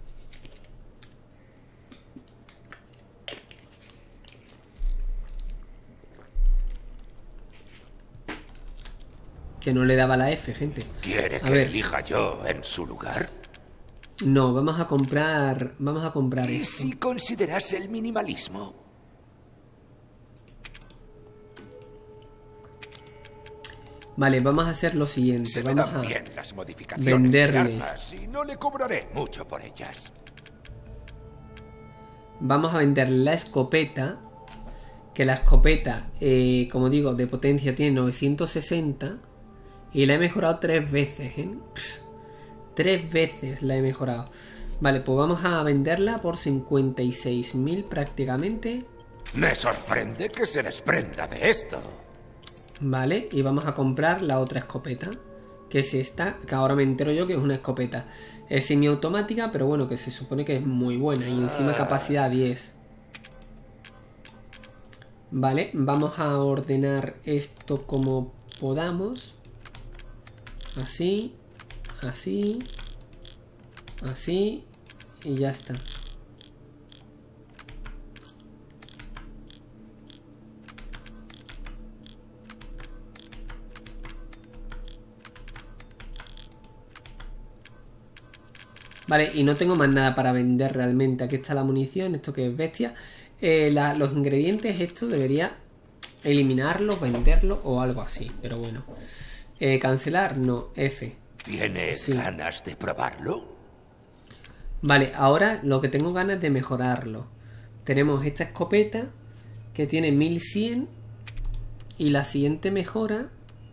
Que no le daba la F, gente. ¿Quiere A que ver. elija yo en su lugar? No, vamos a comprar... Vamos a comprar ¿Y esto. si consideras el minimalismo? Vale, vamos a hacer lo siguiente. Se me Vamos dan a bien las modificaciones venderle. de armas y no le cobraré mucho por ellas. Vamos a vender la escopeta. Que la escopeta, eh, como digo, de potencia tiene novecientos sesenta. Y la he mejorado tres veces, ¿eh? Pff, tres veces la he mejorado. Vale, pues vamos a venderla por cincuenta y seis mil prácticamente. Me sorprende que se desprenda de esto. Vale, y vamos a comprar la otra escopeta. Que es esta, que ahora me entero yo que es una escopeta. Es semiautomática, pero bueno, que se supone que es muy buena. Y encima capacidad diez. Vale, vamos a ordenar esto como podamos. Así, así, así y ya está. Vale, y no tengo más nada para vender realmente. Aquí está la munición, esto que es bestia. Eh, la, los ingredientes, esto debería eliminarlos, venderlos o algo así. Pero bueno. Eh, cancelar, no, F. ¿Tienes Sí. ganas de probarlo? Vale, ahora lo que tengo ganas es de mejorarlo. Tenemos esta escopeta que tiene mil cien. Y la siguiente mejora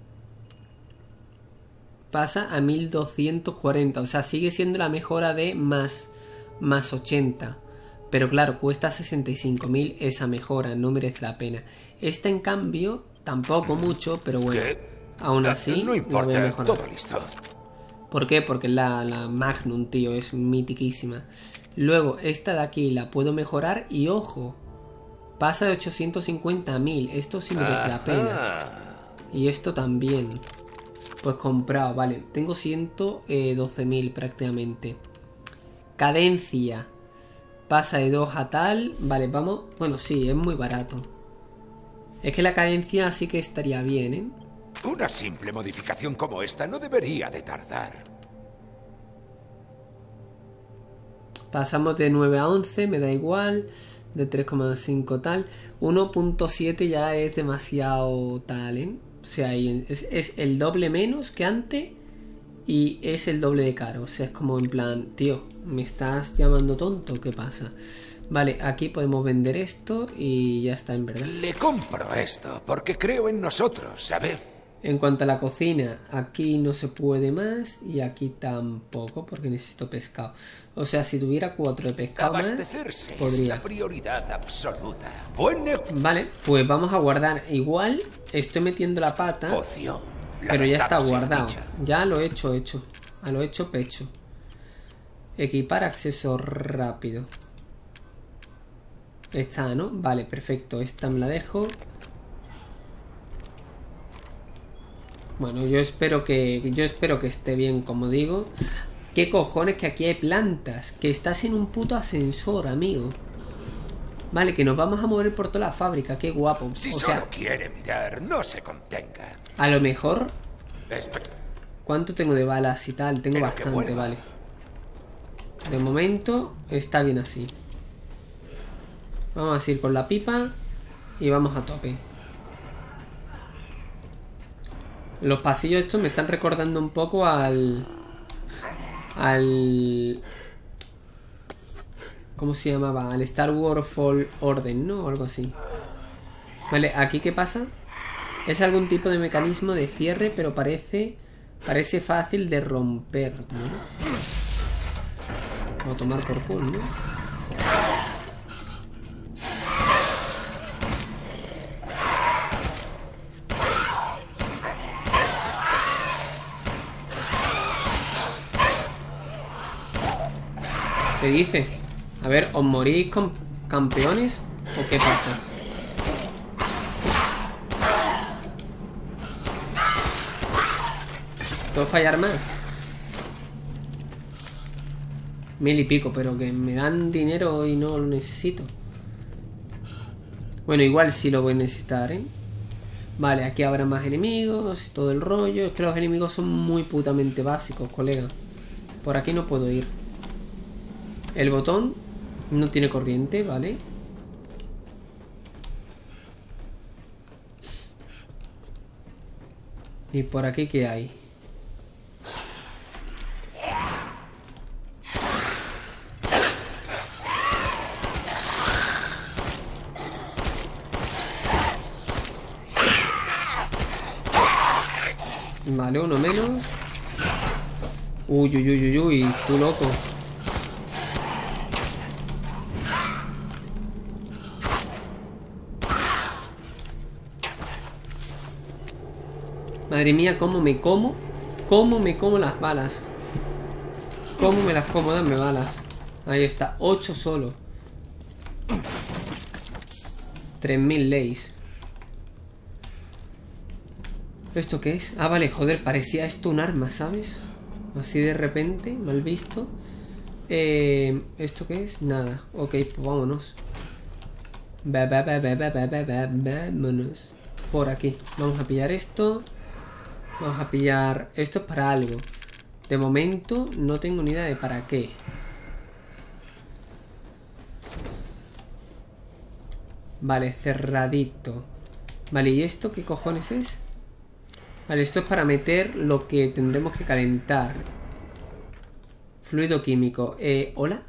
pasa a mil doscientos cuarenta. O sea, sigue siendo la mejora de más, más ochenta. Pero claro, cuesta sesenta y cinco mil esa mejora, no merece la pena. Esta en cambio, tampoco mucho, pero bueno. ¿Qué? Aún Ah, así, no la voy a importa, mejorar. todo listo. ¿Por qué? Porque la, la Magnum, tío, es mitiquísima. Luego, esta de aquí la puedo mejorar y ojo, pasa de ochocientos cincuenta a mil. Esto sí merece la pena. Ah, Y esto también. Pues comprado, vale. Tengo ciento doce mil prácticamente. Cadencia. Pasa de dos a tal. Vale, vamos. Bueno, sí, es muy barato. Es que la cadencia sí que estaría bien, ¿eh? una simple modificación como esta no debería de tardar. Pasamos de nueve a once, me da igual. De tres coma cinco tal. uno punto siete ya es demasiado tal, ¿eh? O sea, es, es el doble menos que antes. y es el doble de caro. O sea, es como en plan, tío, ¿me estás llamando tonto? ¿Qué pasa? Vale, aquí podemos vender esto y ya está, en verdad. Le compro esto porque creo en nosotros, ¿sabes? En cuanto a la cocina, aquí no se puede más y aquí tampoco porque necesito pescado. O sea, si tuviera cuatro de pescado más, podría. Es la prioridad absoluta. Buen Vale, pues vamos a guardar. Igual estoy metiendo la pata, Ocio, pero ya está guardado. Ya lo he hecho, hecho. A lo hecho, pecho. Equipar acceso rápido. Está, ¿no? Vale, perfecto. Esta me la dejo. Bueno, yo espero que yo espero que esté bien, como digo. ¿Qué cojones que aquí hay plantas? Que estás en un puto ascensor, amigo. Vale, que nos vamos a mover por toda la fábrica. Qué guapo. Si o solo sea, quiere mirar, no se contenga. A lo mejor... Espera. ¿Cuánto tengo de balas y tal? Tengo Pero bastante, vale. De momento está bien así. Vamos a ir con la pipa y vamos a tope. Los pasillos estos me están recordando un poco al... Al... ¿Cómo se llamaba? Al Star Wars Fall Order, ¿no? O algo así. Vale, ¿aquí qué pasa? Es algún tipo de mecanismo de cierre, pero parece... Parece fácil de romper, ¿no? O tomar por culo, ¿no? ¿Qué dice? A ver, ¿os morís con campeones? ¿O qué pasa? ¿Puedo fallar más? Mil y pico, pero que me dan dinero y no lo necesito. Bueno, igual sí lo voy a necesitar, ¿eh? Vale, aquí habrá más enemigos y todo el rollo. Es que los enemigos son muy putamente básicos, colega. Por aquí no puedo ir. El botón no tiene corriente, ¿vale? ¿Y por aquí qué hay? Vale, uno menos. Uy, uy, uy, uy, uy, tú loco. Madre mía, cómo me como. Cómo me como las balas. Cómo me las como, dame balas. Ahí está, ocho solo. tres mil leyes. ¿Esto qué es? Ah, vale, joder, parecía esto un arma, ¿sabes? Así de repente, mal visto. eh, ¿Esto qué es? Nada. Ok, pues vámonos. Va, va, va, va, va, va, va, va, vámonos. Por aquí. Vamos a pillar esto. Vamos a pillar... Esto es para algo. De momento no tengo ni idea de para qué. Vale, cerradito. Vale, ¿y esto qué cojones es? Vale, esto es para meter lo que tendremos que calentar. Fluido químico. Eh, ¿hola?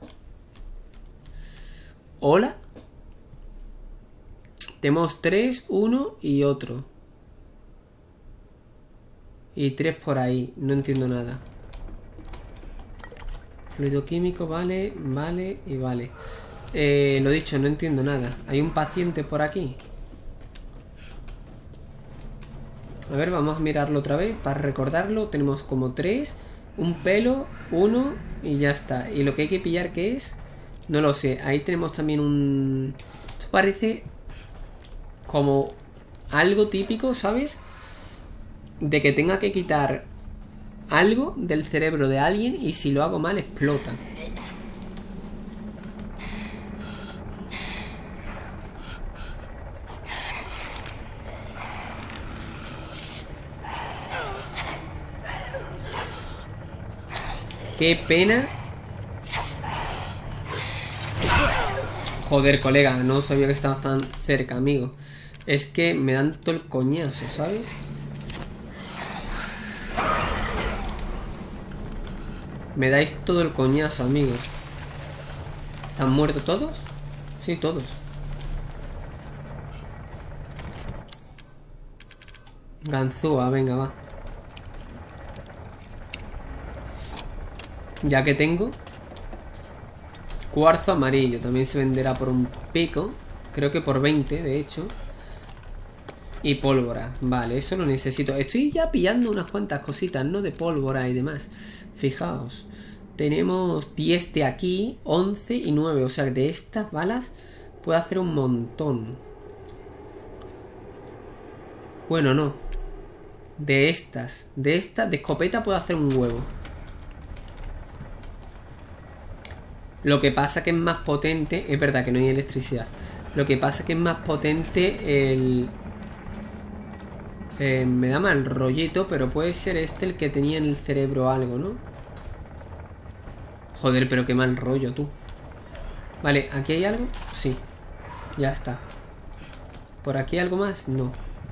¿Hola? Tenemos tres, uno y otro. Y tres por ahí. No entiendo nada. Fluido químico, vale, vale y vale. Eh, lo dicho, no entiendo nada. Hay un paciente por aquí. A ver, vamos a mirarlo otra vez para recordarlo. Tenemos como tres, un pelo, uno y ya está. Y lo que hay que pillar, ¿qué es? No lo sé. Ahí tenemos también un... Esto parece como algo típico, ¿sabes? De que tenga que quitar algo del cerebro de alguien y si lo hago mal explota. Qué pena. Joder, colega, no sabía que estabas tan cerca, amigo. Es que me dan todo el coñazo, ¿sabes? Me dais todo el coñazo, amigos. ¿Están muertos todos? Sí, todos. Ganzúa, venga, va. Ya que tengo cuarzo amarillo, también se venderá por un pico. Creo que por veinte, de hecho. Y pólvora, vale, eso lo necesito. Estoy ya pillando unas cuantas cositas, ¿no? De pólvora y demás. Fijaos, tenemos diez de aquí, once y nueve. O sea que de estas balas puedo hacer un montón. Bueno, no. De estas, de estas, de escopeta puedo hacer un huevo. Lo que pasa que es más potente. Es verdad que no hay electricidad. Lo que pasa que es más potente el... Eh, me da mal rollito, pero puede ser este el que tenía en el cerebro algo, ¿no? Joder, pero qué mal rollo, tú. Vale, ¿aquí hay algo? Sí. Ya está. ¿Por aquí algo más? No.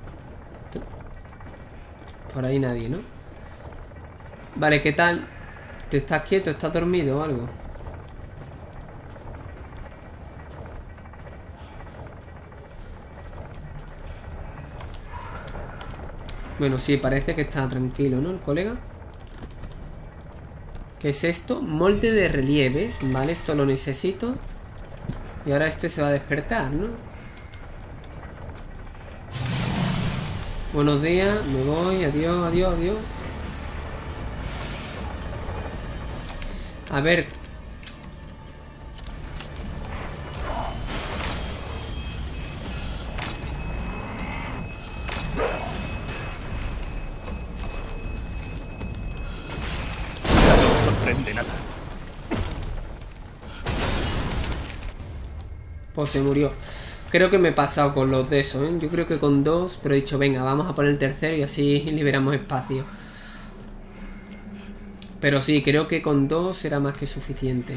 Por ahí nadie, ¿no? Vale, ¿qué tal? ¿Te estás quieto? ¿Estás dormido o algo? Bueno, sí, parece que está tranquilo, ¿no? El colega. ¿Qué es esto? Molde de relieves. Vale, esto lo necesito. Y ahora este se va a despertar, ¿no? Buenos días, me voy. Adiós, adiós, adiós. A ver. Pues se murió. Creo que me he pasado con los de esos, ¿eh? Yo creo que con dos, pero he dicho, venga, vamos a poner el tercero y así liberamos espacio. Pero sí, creo que con dos era más que suficiente.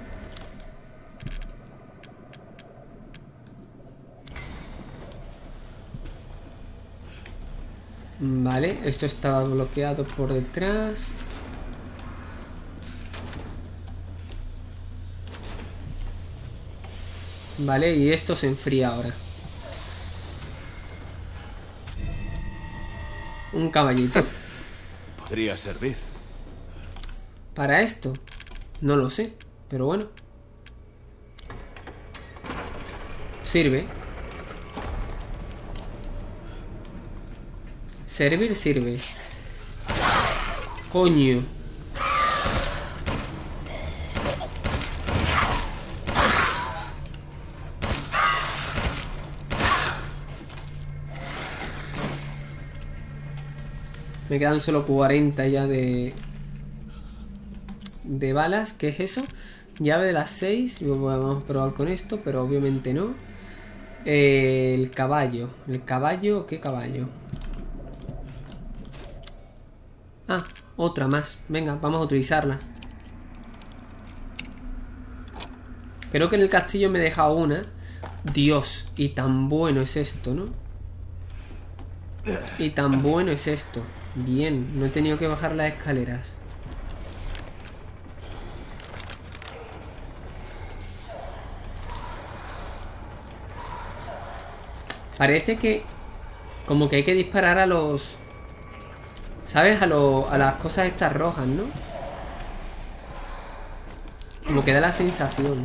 Vale, esto estaba bloqueado por detrás. Vale, y esto se enfría ahora. Un caballito. Podría servir. ¿Para esto? No lo sé, pero bueno. Sirve. Servir sirve. Coño. Me quedan solo cuarenta ya de... De balas. ¿Qué es eso? Llave de las seis. Vamos a probar con esto, pero obviamente no. Eh, el caballo. ¿El caballo? ¿Qué caballo? Ah, otra más. Venga, vamos a utilizarla. Creo que en el castillo me he dejado una. Dios, y tan bueno es esto, ¿no? Y tan bueno es esto. Bien, no he tenido que bajar las escaleras. Parece que... Como que hay que disparar a los... ¿Sabes? A, lo, a las cosas estas rojas, ¿no? Como que da la sensación.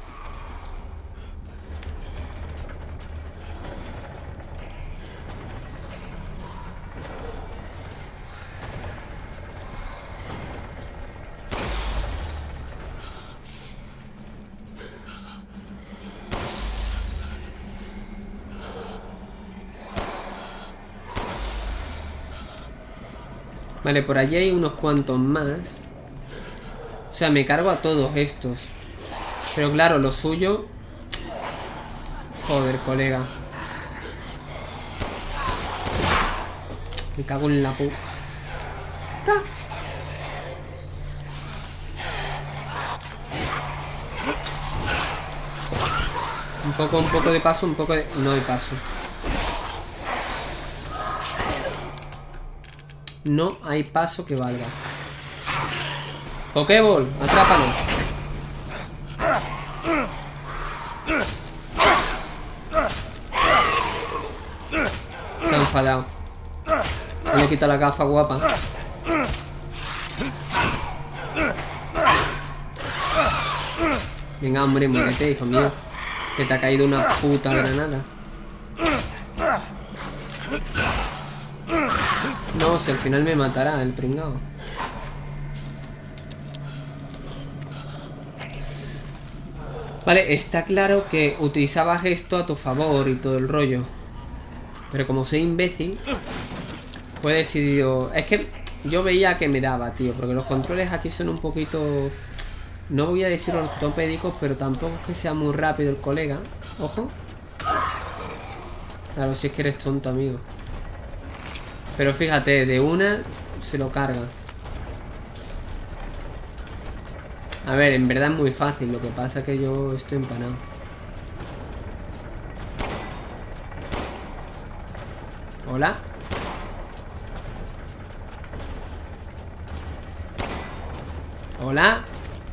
Vale, por allí hay unos cuantos más. O sea, me cargo a todos estos. Pero claro, lo suyo... Joder, colega. Me cago en la puta. Un poco, un poco de paso, un poco de... No hay paso. No hay paso que valga. Pokéball, atrápalo. Se ha enfadado. Le quita la gafa guapa. Venga, hombre, muérete, hijo mío. Que te ha caído una puta granada. No, si al final me matará el pringao. Vale, está claro que utilizabas esto a tu favor y todo el rollo. Pero como soy imbécil, pues he decidido... Es que yo veía que me daba, tío. Porque los controles aquí son un poquito... No voy a decir ortopédicos, pero tampoco es que sea muy rápido el colega. Ojo. Claro, si es que eres tonto, amigo. Pero fíjate, de una se lo carga. A ver, en verdad es muy fácil. Lo que pasa es que yo estoy empanado. Hola. Hola.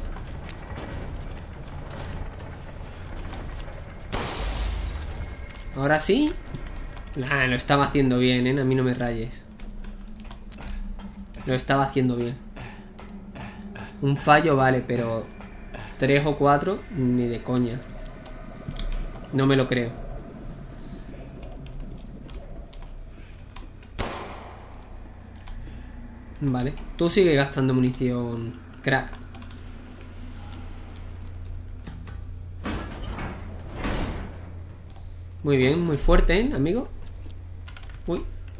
¿Ahora sí? Nah, lo estaba haciendo bien, ¿eh? A mí no me rayes. Lo estaba haciendo bien. Un fallo vale, pero... Tres o cuatro, ni de coña. No me lo creo. Vale. Tú sigue gastando munición, crack. Muy bien, muy fuerte, ¿eh, amigo? Uy.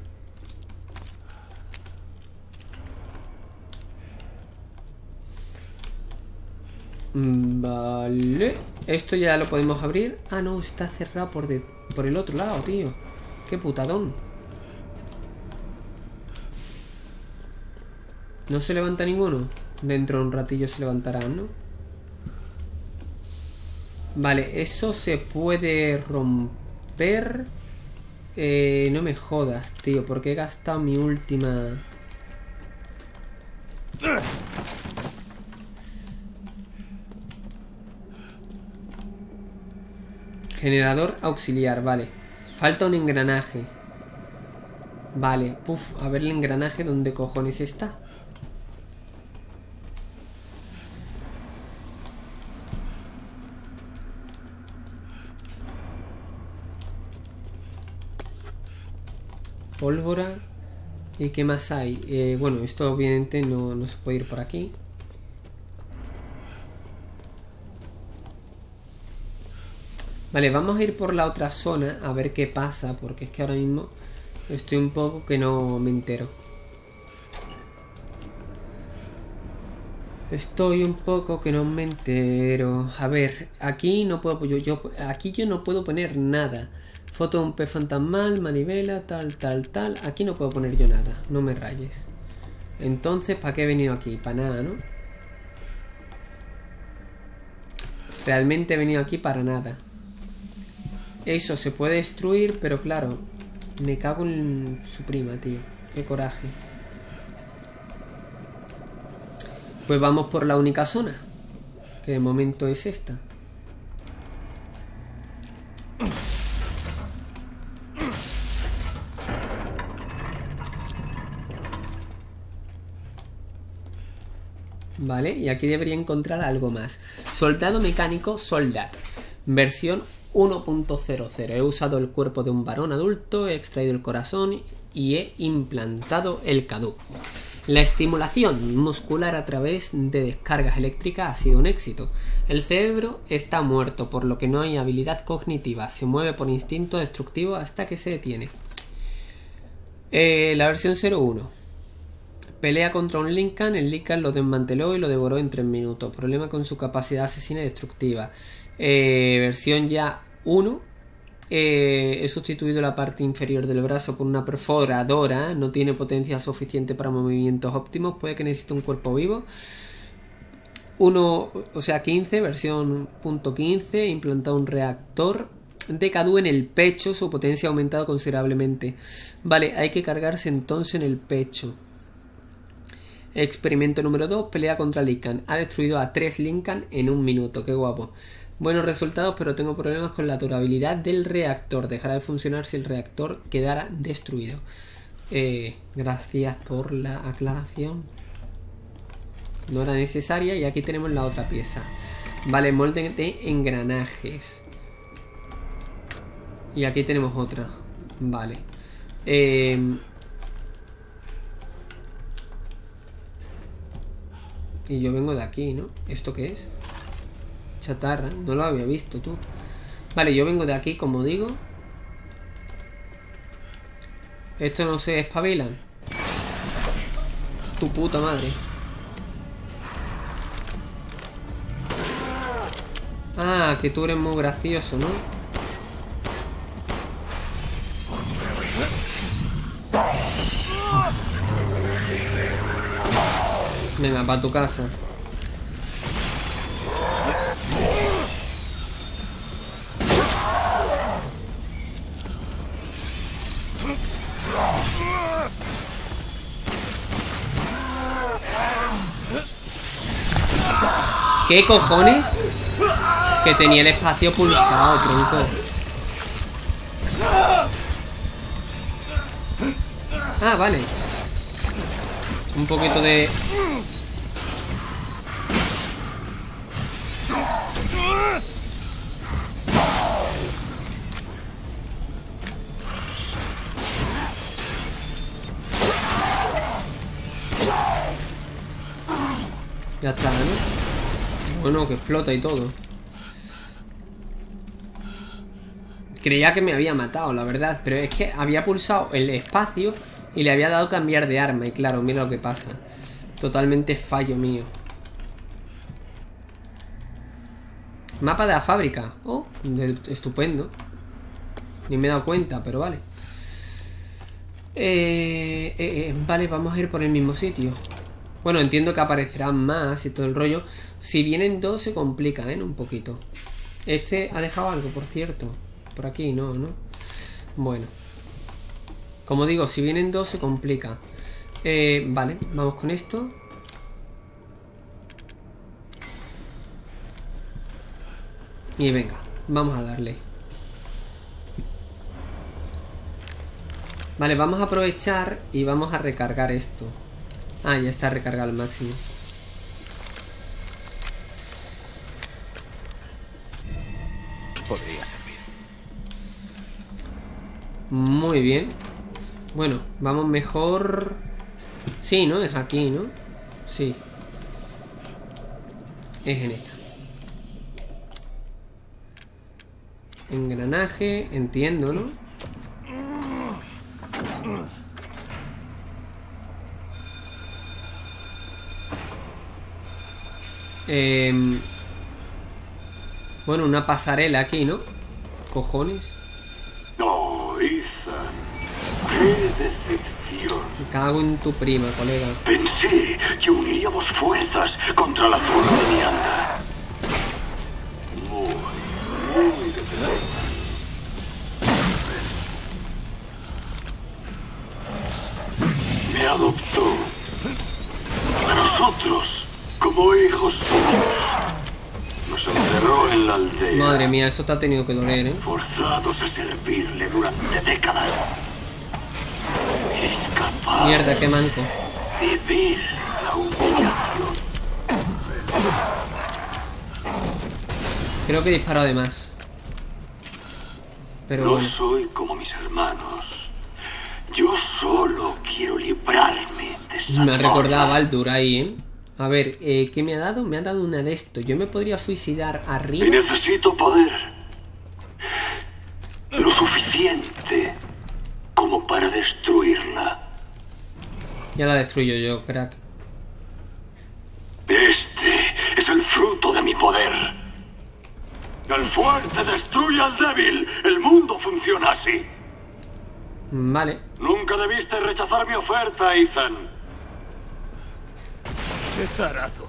Vale. Esto ya lo podemos abrir. Ah, no, está cerrado por, de, por el otro lado, tío. Qué putadón. ¿No se levanta ninguno? Dentro de un ratillo se levantarán, ¿no? Vale, eso se puede romper. Eh, no me jodas, tío, porque he gastado mi última... Generador auxiliar, vale. Falta un engranaje. Vale, puf, a ver el engranaje, ¿dónde cojones está? Pólvora. ¿Y qué más hay? Eh, bueno, esto obviamente no, no se puede ir por aquí. Vale, vamos a ir por la otra zona a ver qué pasa, porque es que ahora mismo estoy un poco que no me entero. Estoy un poco que no me entero. A ver, aquí no puedo yo, yo aquí yo no puedo poner nada. Foto de un pez fantasmal, manivela, tal, tal, tal. Aquí no puedo poner yo nada, no me rayes. Entonces, ¿para qué he venido aquí? Para nada, ¿no? Realmente he venido aquí para nada. Eso se puede destruir, pero claro, me cago en su prima, tío. Qué coraje. Pues vamos por la única zona, que de momento es esta. Vale, y aquí debería encontrar algo más. Soldado mecánico Soldat, versión uno punto cero cero. He usado el cuerpo de un varón adulto, he extraído el corazón y he implantado el K D U. La estimulación muscular a través de descargas eléctricas ha sido un éxito. El cerebro está muerto, por lo que no hay habilidad cognitiva. Se mueve por instinto destructivo hasta que se detiene. Eh, la versión cero uno. Pelea contra un Lincoln. El Lincoln lo desmanteló y lo devoró en tres minutos. Problema con su capacidad asesina y destructiva. Eh, versión ya uno. Eh, he sustituido la parte inferior del brazo por una perforadora. No tiene potencia suficiente para movimientos óptimos. Puede que necesite un cuerpo vivo. uno, o sea, quince, versión punto quince. He implantado un reactor de K D U en el pecho. Su potencia ha aumentado considerablemente. Vale, hay que cargarse entonces en el pecho. Experimento número dos. Pelea contra Lincoln. Ha destruido a tres Lincoln en un minuto. Qué guapo. Buenos resultados, pero tengo problemas con la durabilidad del reactor. Dejará de funcionar si el reactor quedara destruido. Eh, gracias por la aclaración. No era necesaria. Y aquí tenemos la otra pieza. Vale, molde de engranajes. Y aquí tenemos otra. Vale. Eh... Y yo vengo de aquí, ¿no? ¿Esto qué es? Chatarra. No lo había visto, tú. Vale, yo vengo de aquí, como digo. Esto no se espabilan. Tu puta madre. Ah, que tú eres muy gracioso, ¿no? Venga, para tu casa. ¿Qué cojones? Que tenía el espacio pulsado, tronco. Ah, vale. Un poquito de... Ya está, ¿no? Bueno, que explota y todo. Creía que me había matado, la verdad. Pero es que había pulsado el espacio y le había dado cambiar de arma. Y claro, mira lo que pasa. Totalmente fallo mío. Mapa de la fábrica. Oh, estupendo. Ni me he dado cuenta, pero vale. Eh, eh, eh, vale, vamos a ir por el mismo sitio. Bueno, entiendo que aparecerán más y todo el rollo. Si vienen dos se complica, ¿eh? Un poquito. Este ha dejado algo, por cierto. Por aquí no, ¿no? Bueno. Como digo, si vienen dos se complica. Eh, vale, vamos con esto. Y venga, vamos a darle. Vale, vamos a aprovechar y vamos a recargar esto. Ah, ya está recargado al máximo. Podría servir. Muy bien. Bueno, vamos mejor... Sí, ¿no? Es aquí, ¿no? Sí. Es en esta. Engranaje, entiendo, ¿no? Eh, bueno, una pasarela aquí, ¿no? Cojones. No, Ethan. ¡Qué decepción! Me cago en tu prima, colega. Pensé que uniríamos fuerzas contra la torre de Nianda. Muy, muy decepcionante. Me adoptó. A nosotros, como hijos suyos. Nos encerró en la aldea. Madre mía, eso te ha tenido que doler, ¿eh? Forzados a servirle durante décadas. Es capaz Mierda, qué manco. de ver la humillación. Creo que he disparado de más. Pero No bueno. soy como mis hermanos. Yo solo quiero librarme de esa Me ha recordado a torre. Baldur ahí, ¿eh? A ver, eh, ¿qué me ha dado? Me ha dado una de esto. Yo me podría suicidar Y arriba. necesito poder. Lo suficiente como para destruirla. Ya la destruyo yo, crack. Este es el fruto de mi poder. El fuerte destruye al débil. El mundo funciona así. Vale. Nunca debiste rechazar mi oferta, Ethan. ¡Qué tarado!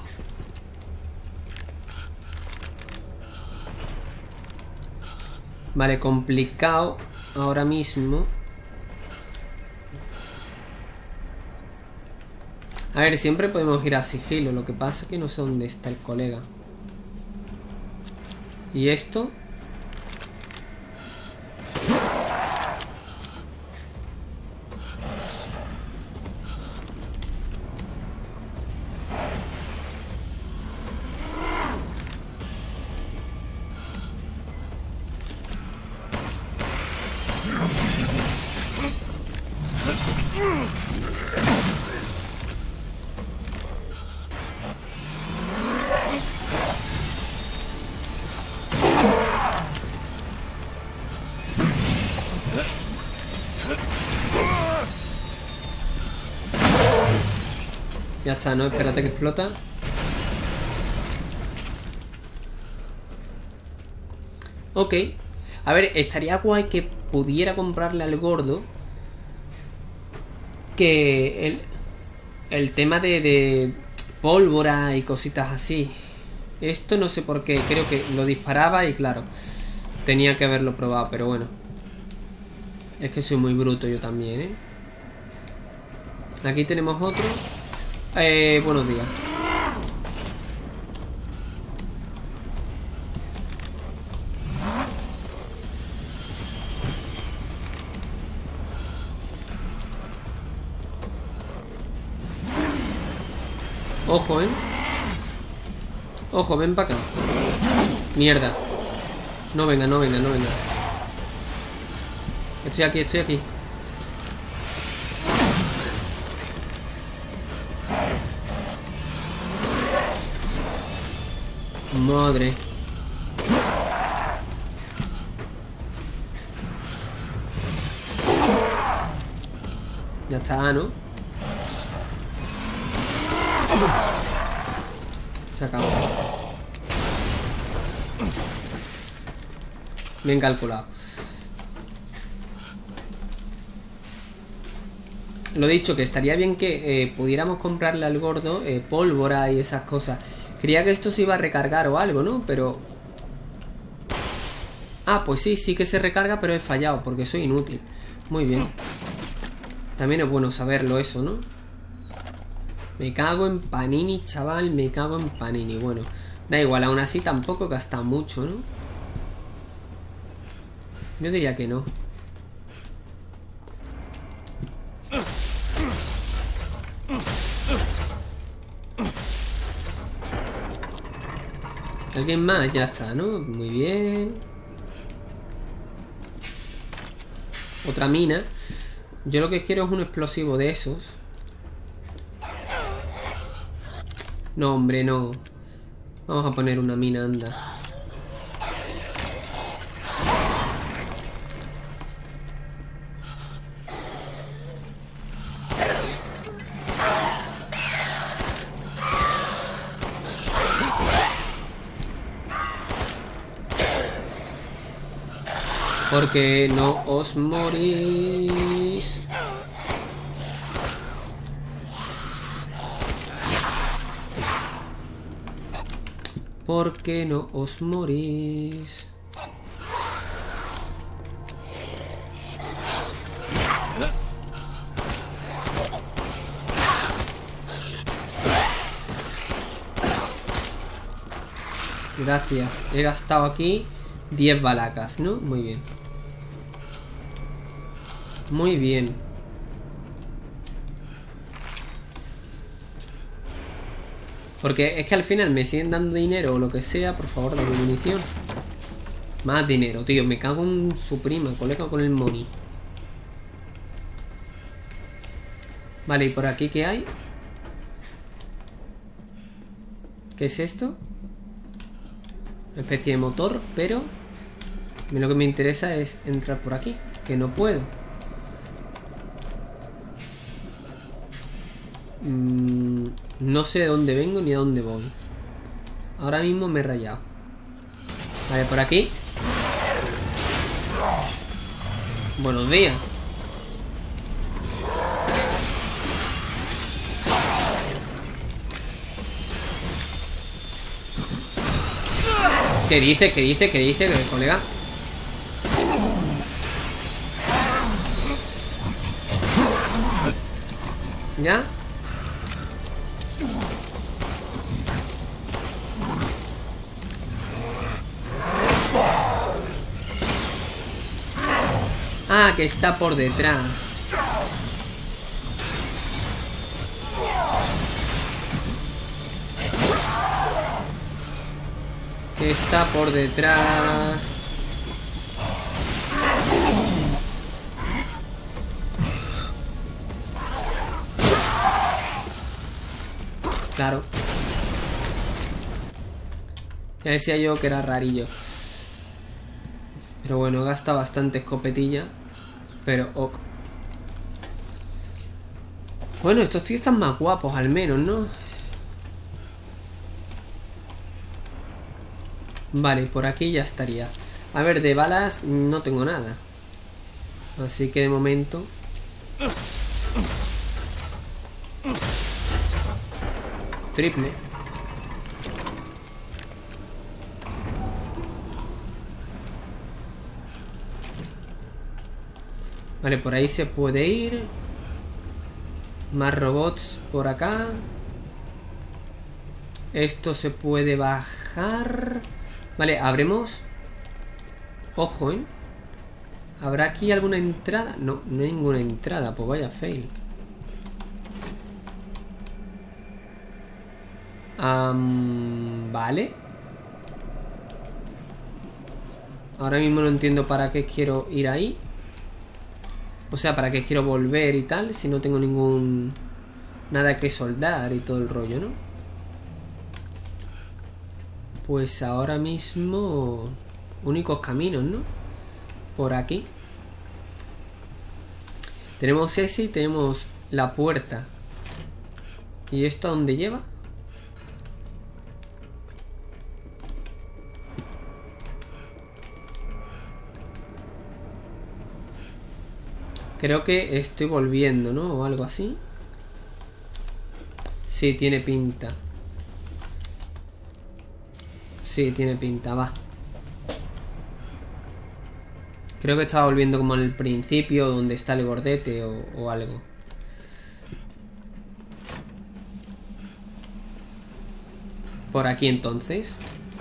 Vale, complicado ahora mismo. A ver, siempre podemos ir a sigilo. Lo que pasa es que no sé dónde está el colega. ¿Y esto? Ya está, ¿no? Espérate que explota. Ok. A ver, estaría guay que pudiera comprarle al gordo que el, el tema de, de pólvora y cositas así. Esto no sé por qué. Creo que lo disparaba y claro, tenía que haberlo probado, pero bueno. Es que soy muy bruto yo también, ¿eh? Aquí tenemos otro. Eh, buenos días. Ojo, ¿eh? Ojo, ven para acá. Mierda. No venga, no venga, no venga. Estoy aquí, estoy aquí. Madre. Ya está, ¿no? Se acabó. Bien calculado. Lo dicho, que estaría bien que eh, pudiéramos comprarle al gordo eh, pólvora y esas cosas. Creía que esto se iba a recargar o algo, ¿no? Pero... Ah, pues sí, sí que se recarga, pero he fallado porque soy inútil. Muy bien. También es bueno saberlo eso, ¿no? Me cago en Panini, chaval. Me cago en Panini. Bueno, da igual, aún así tampoco gasta mucho, ¿no? Yo diría que no. ¿Alguien más? Ya está, ¿no? Muy bien. Otra mina. Yo lo que quiero es un explosivo de esos. No, hombre, no. Vamos a poner una mina, anda. Porque no os morís. Porque no os morís. Gracias. He gastado aquí diez balacas, ¿no? Muy bien. Muy bien. Porque es que al final me siguen dando dinero o lo que sea. Por favor, dame munición. Más dinero, tío. Me cago en su prima, colega, con el money. Vale, ¿y por aquí qué hay? ¿Qué es esto? Una especie de motor, pero a mí lo que me interesa es entrar por aquí, que no puedo. Mm, no sé de dónde vengo ni a dónde voy. Ahora mismo me he rayado. Vale, por aquí. Buenos días. ¿Qué dice? ¿Qué dice? ¿Qué dice, colega? ¿Ya? Ah, que está por detrás. Que está por detrás. Claro. Ya decía yo que era rarillo. Pero bueno, gasta bastante escopetilla. Pero ok. Bueno, estos tíos están más guapos al menos, ¿no? Vale, por aquí ya estaría. A ver, de balas no tengo nada. Así que de momento... Triple. Vale, por ahí se puede ir. Más robots por acá. Esto se puede bajar. Vale, abremos. Ojo, ¿eh? ¿Habrá aquí alguna entrada? No, no hay ninguna entrada. Pues vaya fail. Um, vale. Ahora mismo no entiendo para qué quiero ir ahí. O sea, para qué quiero volver y tal, si no tengo ningún... nada que soldar y todo el rollo, ¿no? Pues ahora mismo... únicos caminos, ¿no? Por aquí. Tenemos ese y tenemos la puerta. ¿Y esto a dónde lleva? Creo que estoy volviendo, ¿no? O algo así. Sí, tiene pinta. Sí, tiene pinta, va. Creo que estaba volviendo como al principio, donde está el gordete o, o algo. Por aquí entonces.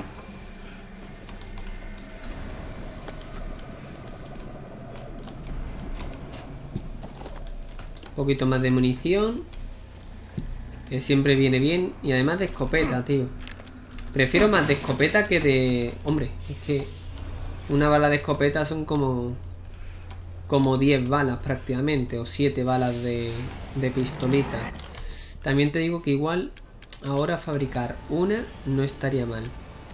Un poquito más de munición, que siempre viene bien. Y además de escopeta, tío. Prefiero más de escopeta que de... Hombre, es que una bala de escopeta son como... como diez balas prácticamente. O siete balas de, de pistolita. También te digo que igual ahora fabricar una no estaría mal.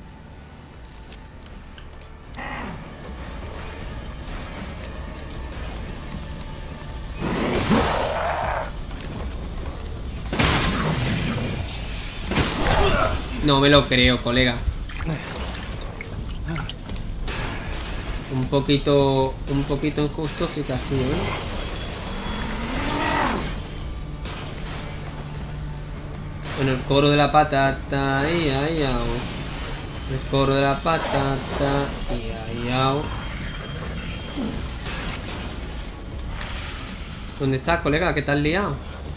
No me lo creo, colega. Un poquito... Un poquito injusto sí que ha sido, ¿eh? Bueno, el coro de la patata. Ahí, ahí, au. El coro de la patata. Y ahí, au. ¿Dónde estás, colega? ¿Qué te has liado?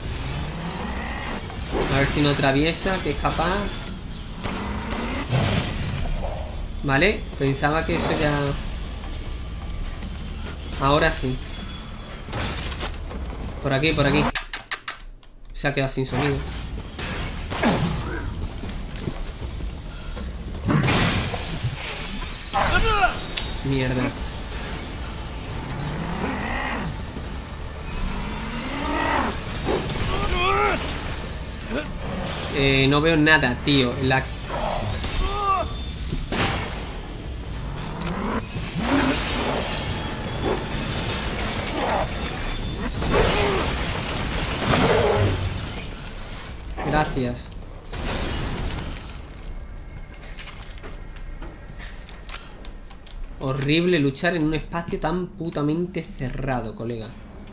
A ver si no atraviesa, que es capaz. Vale, pensaba que eso ya... Ahora sí. Por aquí, por aquí. Se ha quedado sin sonido. Mierda. Eh, no veo nada, tío. La... Gracias. Horrible luchar en un espacio tan putamente cerrado, colega.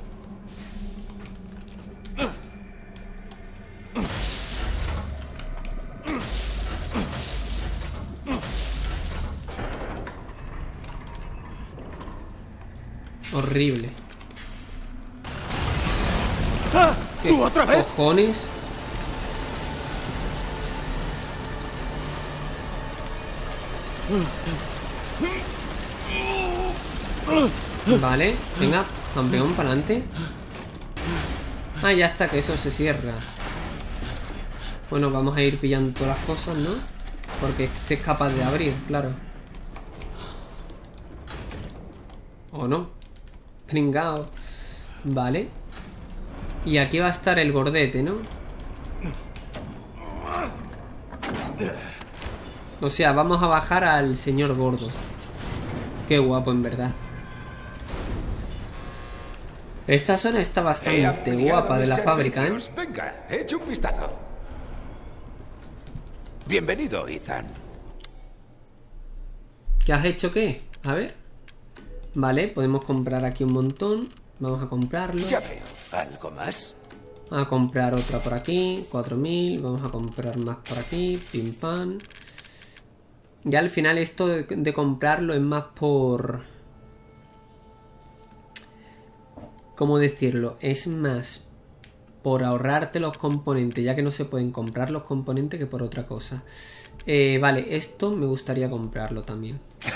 Horrible. ¿Qué ¿Tú otra vez? cojones? Vale, venga, campeón, para adelante. Ah, ya está, que eso se cierra. Bueno, vamos a ir pillando todas las cosas, ¿no? Porque este es capaz de abrir, claro. ¿O no? Pringao. Vale. Y aquí va a estar el gordete, ¿no? O sea, vamos a bajar al señor gordo. Qué guapo, en verdad. Esta zona está bastante guapa de la fábrica, ¿eh? Venga, echa un vistazo. Bienvenido, Ethan. ¿Qué has hecho qué? A ver. Vale, podemos comprar aquí un montón. Vamos a comprarlo. Ya veo. ¿Algo más? A comprar otra por aquí, cuatro mil. Vamos a comprar más por aquí, pim pam. Ya al final esto de, de comprarlo es más por... ¿Cómo decirlo? Es más por ahorrarte los componentes, ya que no se pueden comprar los componentes, que por otra cosa. Eh, vale, esto me gustaría comprarlo también.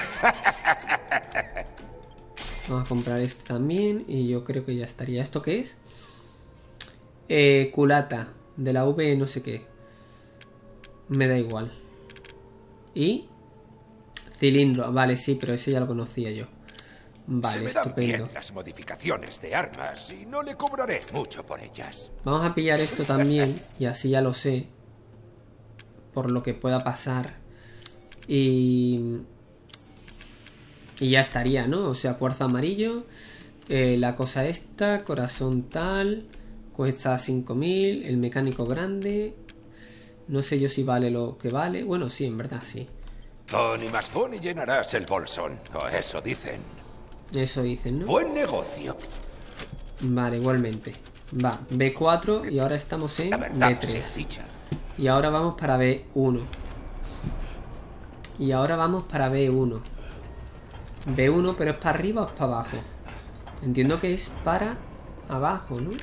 Vamos a comprar este también y yo creo que ya estaría. ¿Esto qué es? Eh, culata de la V no sé qué. Me da igual. Y cilindro, vale, sí, pero ese ya lo conocía yo. Vale, Se me dan estupendo. bien las modificaciones de armas y no le cobraré mucho por ellas. Vamos a pillar esto también y así ya lo sé. Por lo que pueda pasar. Y... Y ya estaría, ¿no? O sea, cuarzo amarillo. Eh, la cosa esta, corazón tal. Cuesta cinco mil. El mecánico grande. No sé yo si vale lo que vale. Bueno, sí, en verdad, sí. Pony más pony llenarás el bolsón. O eso dicen. Eso dicen, ¿no? Buen negocio. Vale, igualmente. Va, B cuatro y ahora estamos en La verdad B tres. sea dicha. Y ahora vamos para B uno. Y ahora vamos para B uno. B uno, pero ¿es para arriba o es para abajo? Entiendo que es para abajo, ¿no?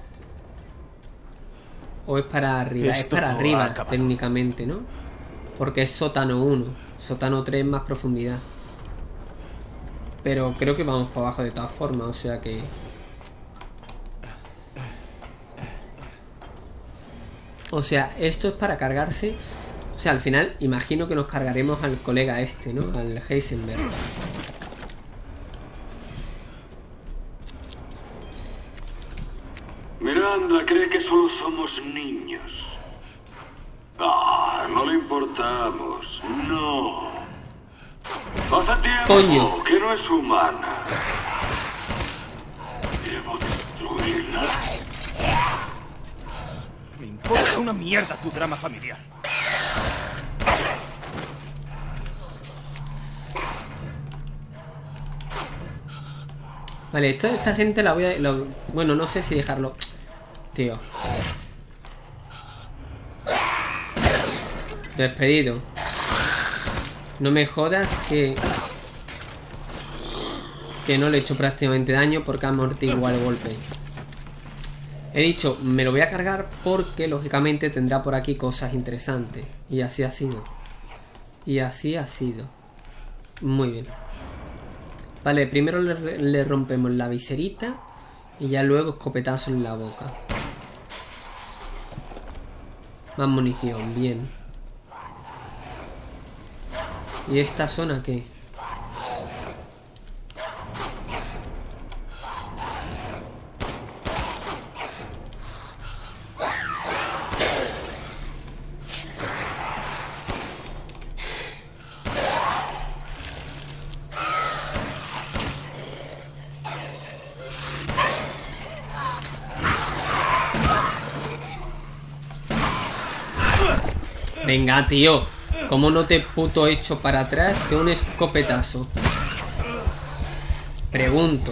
O es para arriba. Esto es para no ha arriba, acabado. técnicamente, ¿no? Porque es sótano uno. Sótano tres más profundidad. Pero creo que vamos para abajo de todas formas, o sea que... O sea, esto es para cargarse... O sea, al final imagino que nos cargaremos al colega este, ¿no? Al Heisenberg. Miranda cree que solo somos niños. Ah, no le importamos. No. Hace tiempo Coño. que no es humana. Debo destruirla. Me importa una mierda tu drama familiar. Vale, esto, esta gente la voy a... lo- bueno, no sé si dejarlo... Tío. Despedido. No me jodas que... Que no le he hecho prácticamente daño porque ha amortiguado el golpe. He dicho, me lo voy a cargar porque lógicamente tendrá por aquí cosas interesantes. Y así ha sido. Y así ha sido. Muy bien. Vale, primero le, le rompemos la viserita y ya luego escopetazo en la boca. Más munición, bien. ¿Y esta zona qué? Venga, tío. ¿Cómo no te puto echo para atrás de un escopetazo? Pregunto.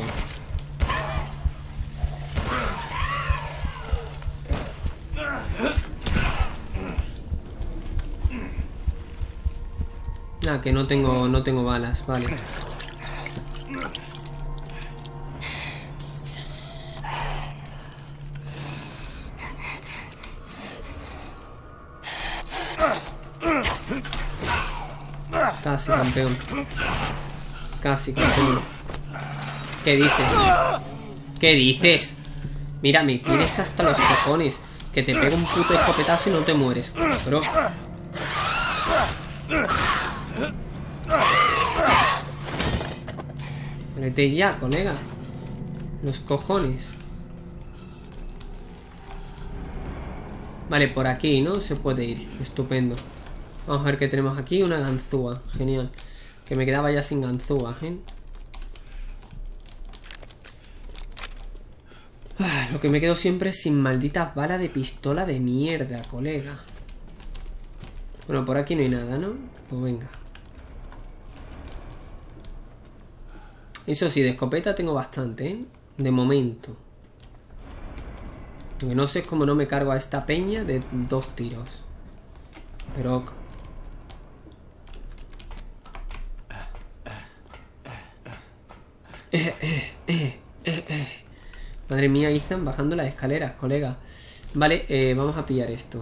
Ah, que no tengo, no tengo balas, vale. Casi, campeón. Casi, campeón. ¿Qué dices? ¿Qué dices? Mira, me tienes hasta los cojones. Que te pego un puto escopetazo y no te mueres. Bro. Vete ya, colega. Los cojones. Vale, por aquí, ¿no? Se puede ir. Estupendo. Vamos a ver qué tenemos aquí. Una ganzúa. Genial. Que me quedaba ya sin ganzúa, ¿eh? Ah, lo que me quedo siempre es sin malditas balas de pistola de mierda, colega. Bueno, por aquí no hay nada, ¿no? Pues venga. Eso sí, de escopeta tengo bastante, ¿eh? De momento. Lo que no sé es cómo no me cargo a esta peña de dos tiros. Pero... Eh, eh, eh, eh, eh. Madre mía, Ethan, bajando las escaleras, colega. Vale, eh, vamos a pillar esto.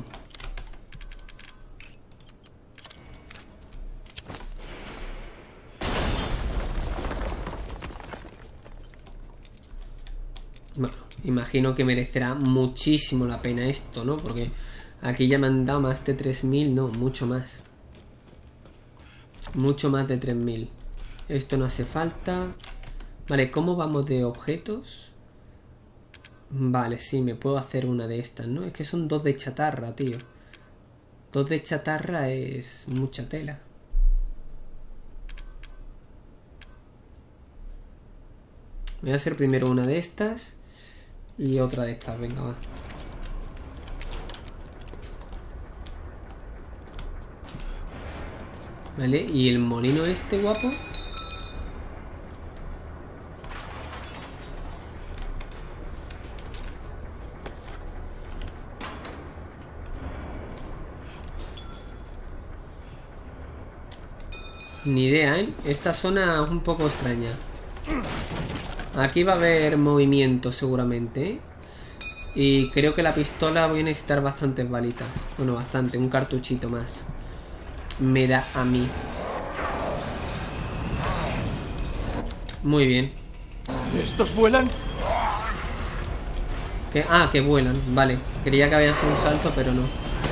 Bueno, imagino que merecerá muchísimo la pena esto, ¿no? Porque aquí ya me han dado más de tres mil, no, mucho más. Mucho más de tres mil. Esto no hace falta. Vale, ¿cómo vamos de objetos? Vale, sí, me puedo hacer una de estas, ¿no? Es que son dos de chatarra, tío. Dos de chatarra es mucha tela. Voy a hacer primero una de estas y otra de estas, venga, va. Vale, y el molino este guapo. Ni idea, ¿eh? Esta zona es un poco extraña. Aquí va a haber movimiento seguramente, ¿eh? Y creo que la pistola voy a necesitar bastantes balitas. Bueno, bastante, un cartuchito más. Me da a mí. Muy bien. ¿Estos vuelan? ¿Qué? Ah, que vuelan, vale. Creía que había sido un salto, pero no.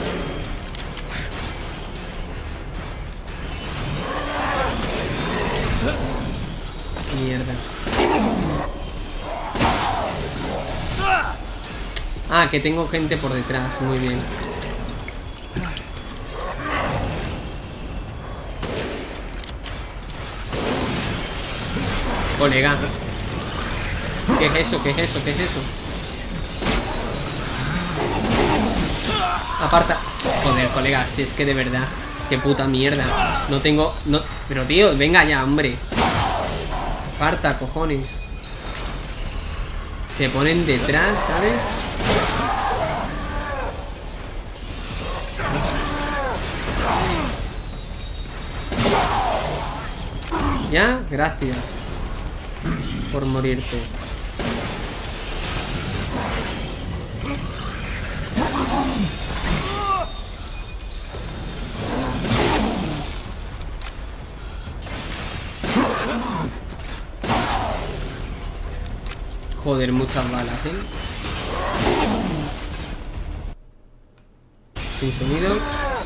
Mierda. Ah, que tengo gente por detrás, muy bien. Colega. ¿Qué es eso? ¿Qué es eso? ¿Qué es eso? Aparta. Joder, colega, si es que de verdad. Qué puta mierda. No tengo... no. Pero tío, venga ya, hombre. Aparta, cojones. Se ponen detrás, ¿sabes? Ya, gracias por morirte. Joder, muchas balas, ¿eh? Sin sonido.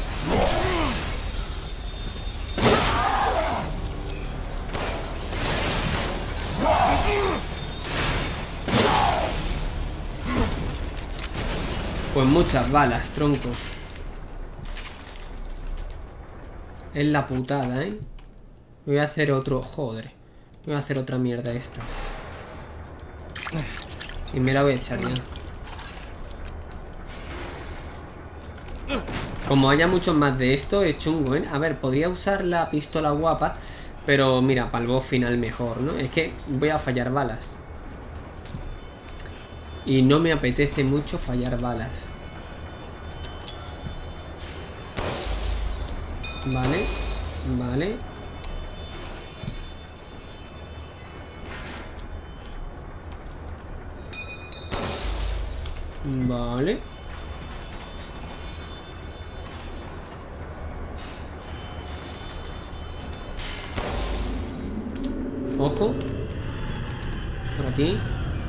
Pues muchas balas, tronco. Es la putada, ¿eh? Voy a hacer otro... Joder. Voy a hacer otra mierda esta. Y me la voy a echar ya. Como haya muchos más de esto, es chungo, ¿eh? A ver, podría usar la pistola guapa, pero mira, para el boss final mejor, ¿no? Es que voy a fallar balas. Y no me apetece mucho fallar balas. Vale, vale. Vale. Ojo. aquí.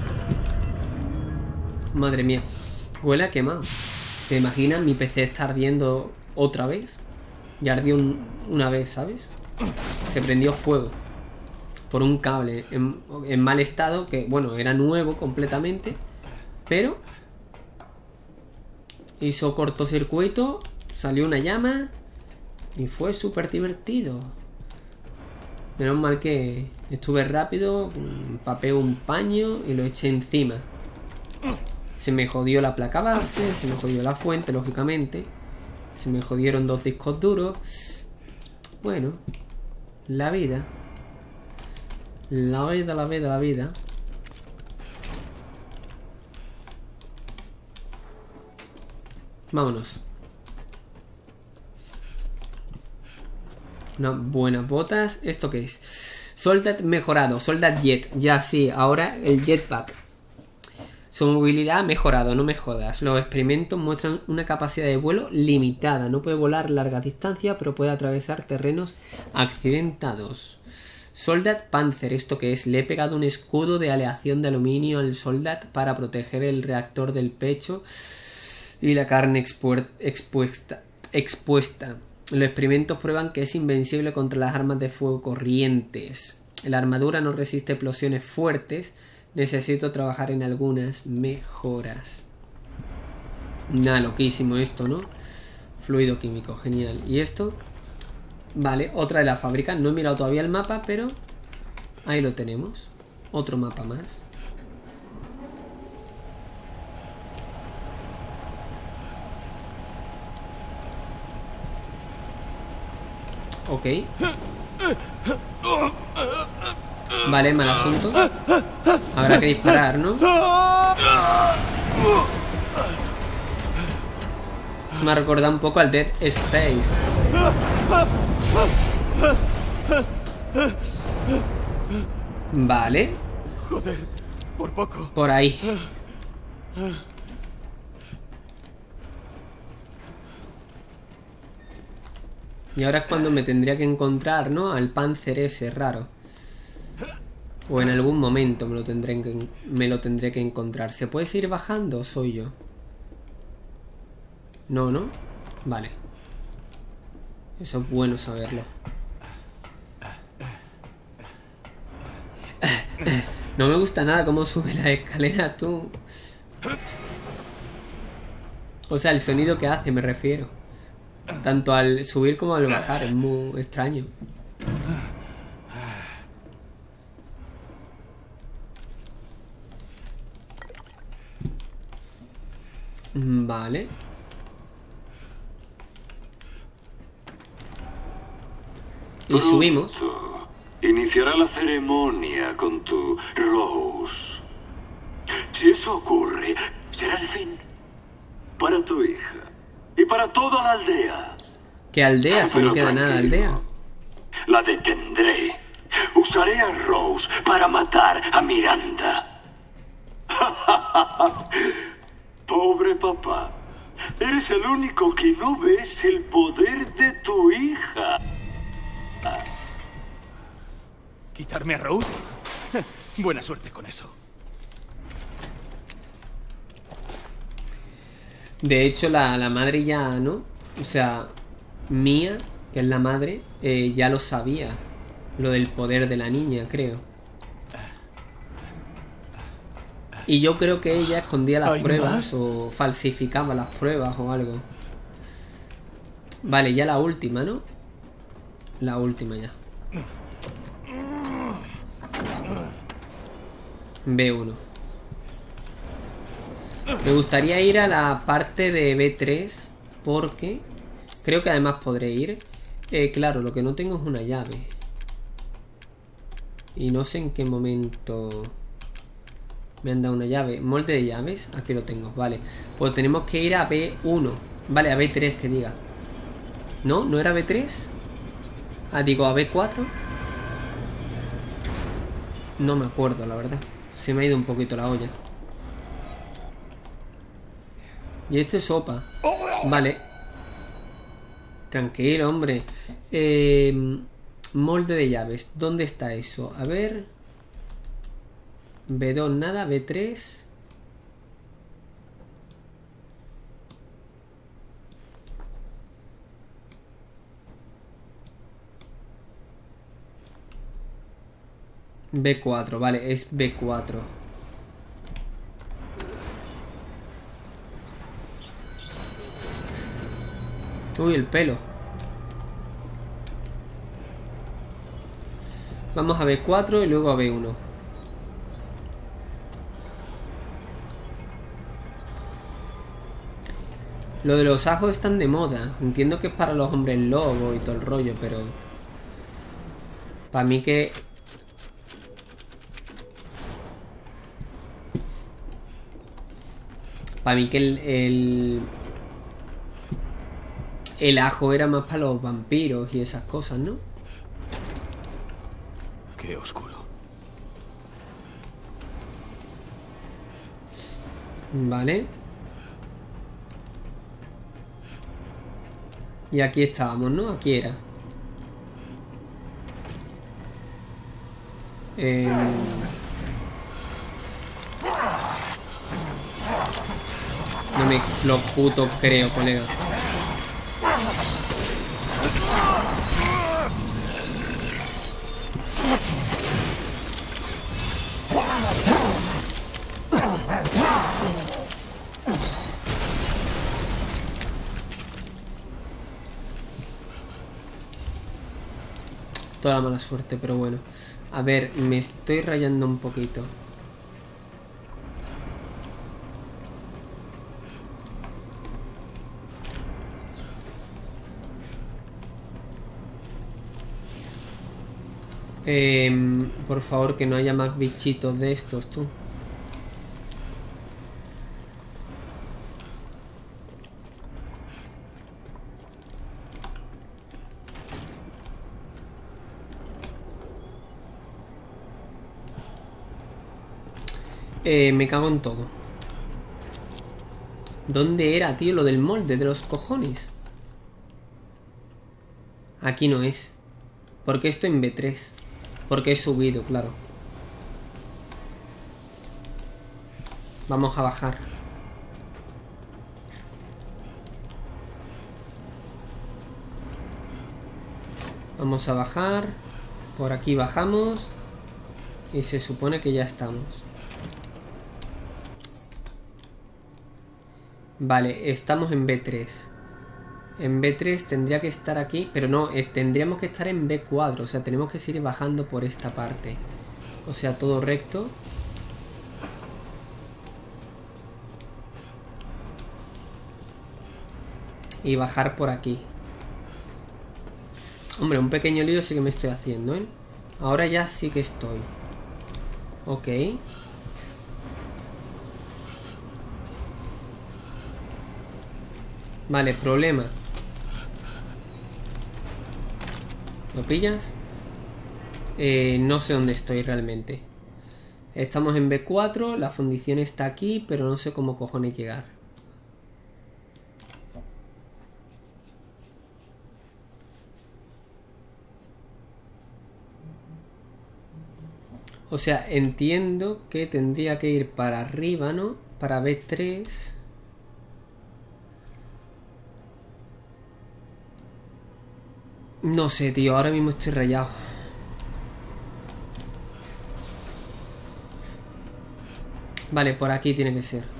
Madre mía. Huele a quemado. ¿Te imaginas mi P C está ardiendo otra vez? Ya ardió un, una vez, ¿sabes? Se prendió fuego por un cable en, en mal estado, que bueno, era nuevo completamente, pero hizo cortocircuito, salió una llama y fue súper divertido. Menos mal que estuve rápido, papé un paño y lo eché encima. Se me jodió la placa base, se me jodió la fuente, lógicamente. Se me jodieron dos discos duros. Bueno, la vida. La vida, la vida, la vida. Vámonos. Unas buenas botas. ¿Esto qué es? Soldat mejorado. Soldat Jet. Ya sí, ahora el jetpack. Su movilidad ha mejorado, no me jodas. Los experimentos muestran una capacidad de vuelo limitada. No puede volar largas distancias, pero puede atravesar terrenos accidentados. Soldat Panzer, ¿esto qué es? Le he pegado un escudo de aleación de aluminio al Soldat para proteger el reactor del pecho y la carne expuesta. expuesta. Los experimentos prueban que es invencible contra las armas de fuego corrientes. La armadura no resiste explosiones fuertes. Necesito trabajar en algunas mejoras. Nada, loquísimo esto, ¿no? Fluido químico, genial. ¿Y esto? Vale, otra de las fábricas. No he mirado todavía el mapa, pero ahí lo tenemos. Otro mapa más. Ok. Vale, mal asunto. Habrá que disparar, ¿no? Me ha recordado un poco al Dead Space. Vale. Joder, por poco. Por ahí. Y ahora es cuando me tendría que encontrar, ¿no? Al Panzer ese raro. O en algún momento me lo tendré que, me lo tendré que encontrar. ¿Se puede seguir bajando o soy yo? No, ¿no? Vale. Eso es bueno saberlo. No me gusta nada cómo sube la escalera, tú. O sea, el sonido que hace, me refiero. Tanto al subir como al bajar. Es muy extraño. Vale. Y subimos. Iniciará la ceremonia con tu Rose. Si eso ocurre, será el fin. Para tu hija. Y para toda la aldea. ¿Qué aldea? Si no queda nada de aldea. La detendré. Usaré a Rose para matar a Miranda. Pobre papá. Eres el único que no ves el poder de tu hija. ¿Quitarme a Rose? Buena suerte con eso. De hecho, la, la madre ya, ¿no? O sea, Mia, que es la madre, eh, ya lo sabía. Lo del poder de la niña, creo. Y yo creo que ella escondía las pruebas más? o falsificaba las pruebas o algo. Vale, ya la última, ¿no? La última ya. B uno. Me gustaría ir a la parte de B tres porque creo que además podré ir. Eh, claro, lo que no tengo es una llave. Y no sé en qué momento me han dado una llave. Molde de llaves, aquí lo tengo, vale. Pues tenemos que ir a B uno. Vale, a B tres que diga. ¿No? ¿No era B tres? Ah, digo a B cuatro. No me acuerdo, la verdad. Se me ha ido un poquito la olla. Y esto es sopa. Vale. Tranquilo, hombre. Eh, molde de llaves. ¿Dónde está eso? A ver. B dos nada, B tres. B cuatro, vale, es B cuatro. Uy, el pelo. Vamos a B cuatro y luego a B uno. Lo de los ajos están de moda. Entiendo que es para los hombres lobo y todo el rollo, pero... para mí que... Para mí que el, el... el ajo era más para los vampiros y esas cosas, ¿no? Qué oscuro. Vale. Y aquí estábamos, ¿no? Aquí era. Eh... No me lo puto creo, colega. Toda la mala suerte, pero bueno. A ver, me estoy rayando un poquito. Eh, por favor, que no haya más bichitos de estos, tú. Eh, me cago en todo. ¿Dónde era, tío, lo del molde de los cojones? Aquí no es. ¿Por qué estoy en B tres? Porque he subido, claro. Vamos a bajar. Vamos a bajar. Por aquí bajamos. Y se supone que ya estamos. Vale, estamos en B tres. En B tres tendría que estar aquí, pero no, eh, tendríamos que estar en B cuatro. O sea, tenemos que seguir bajando por esta parte. O sea, todo recto. Y bajar por aquí. Hombre, un pequeño lío sí que me estoy haciendo, ¿eh? Ahora ya sí que estoy. Ok. Vale, problema. ¿Lo pillas? Eh, no sé dónde estoy realmente. Estamos en B cuatro, la fundición está aquí, pero no sé cómo cojones llegar. O sea, entiendo que tendría que ir para arriba, ¿no? Para B tres... No sé, tío, ahora mismo estoy rayado. Vale, por aquí tiene que ser.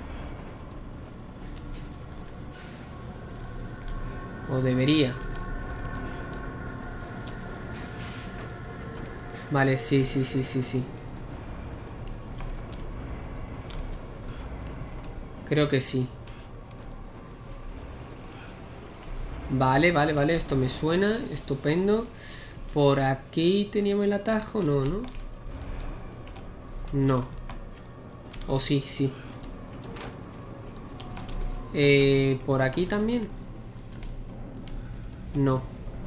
O debería. Vale, sí, sí, sí, sí, sí. Creo que sí. Vale, vale, vale, esto me suena. Estupendo. Por aquí teníamos el atajo. No, no. No. O sí, sí. Eh, por aquí también. No.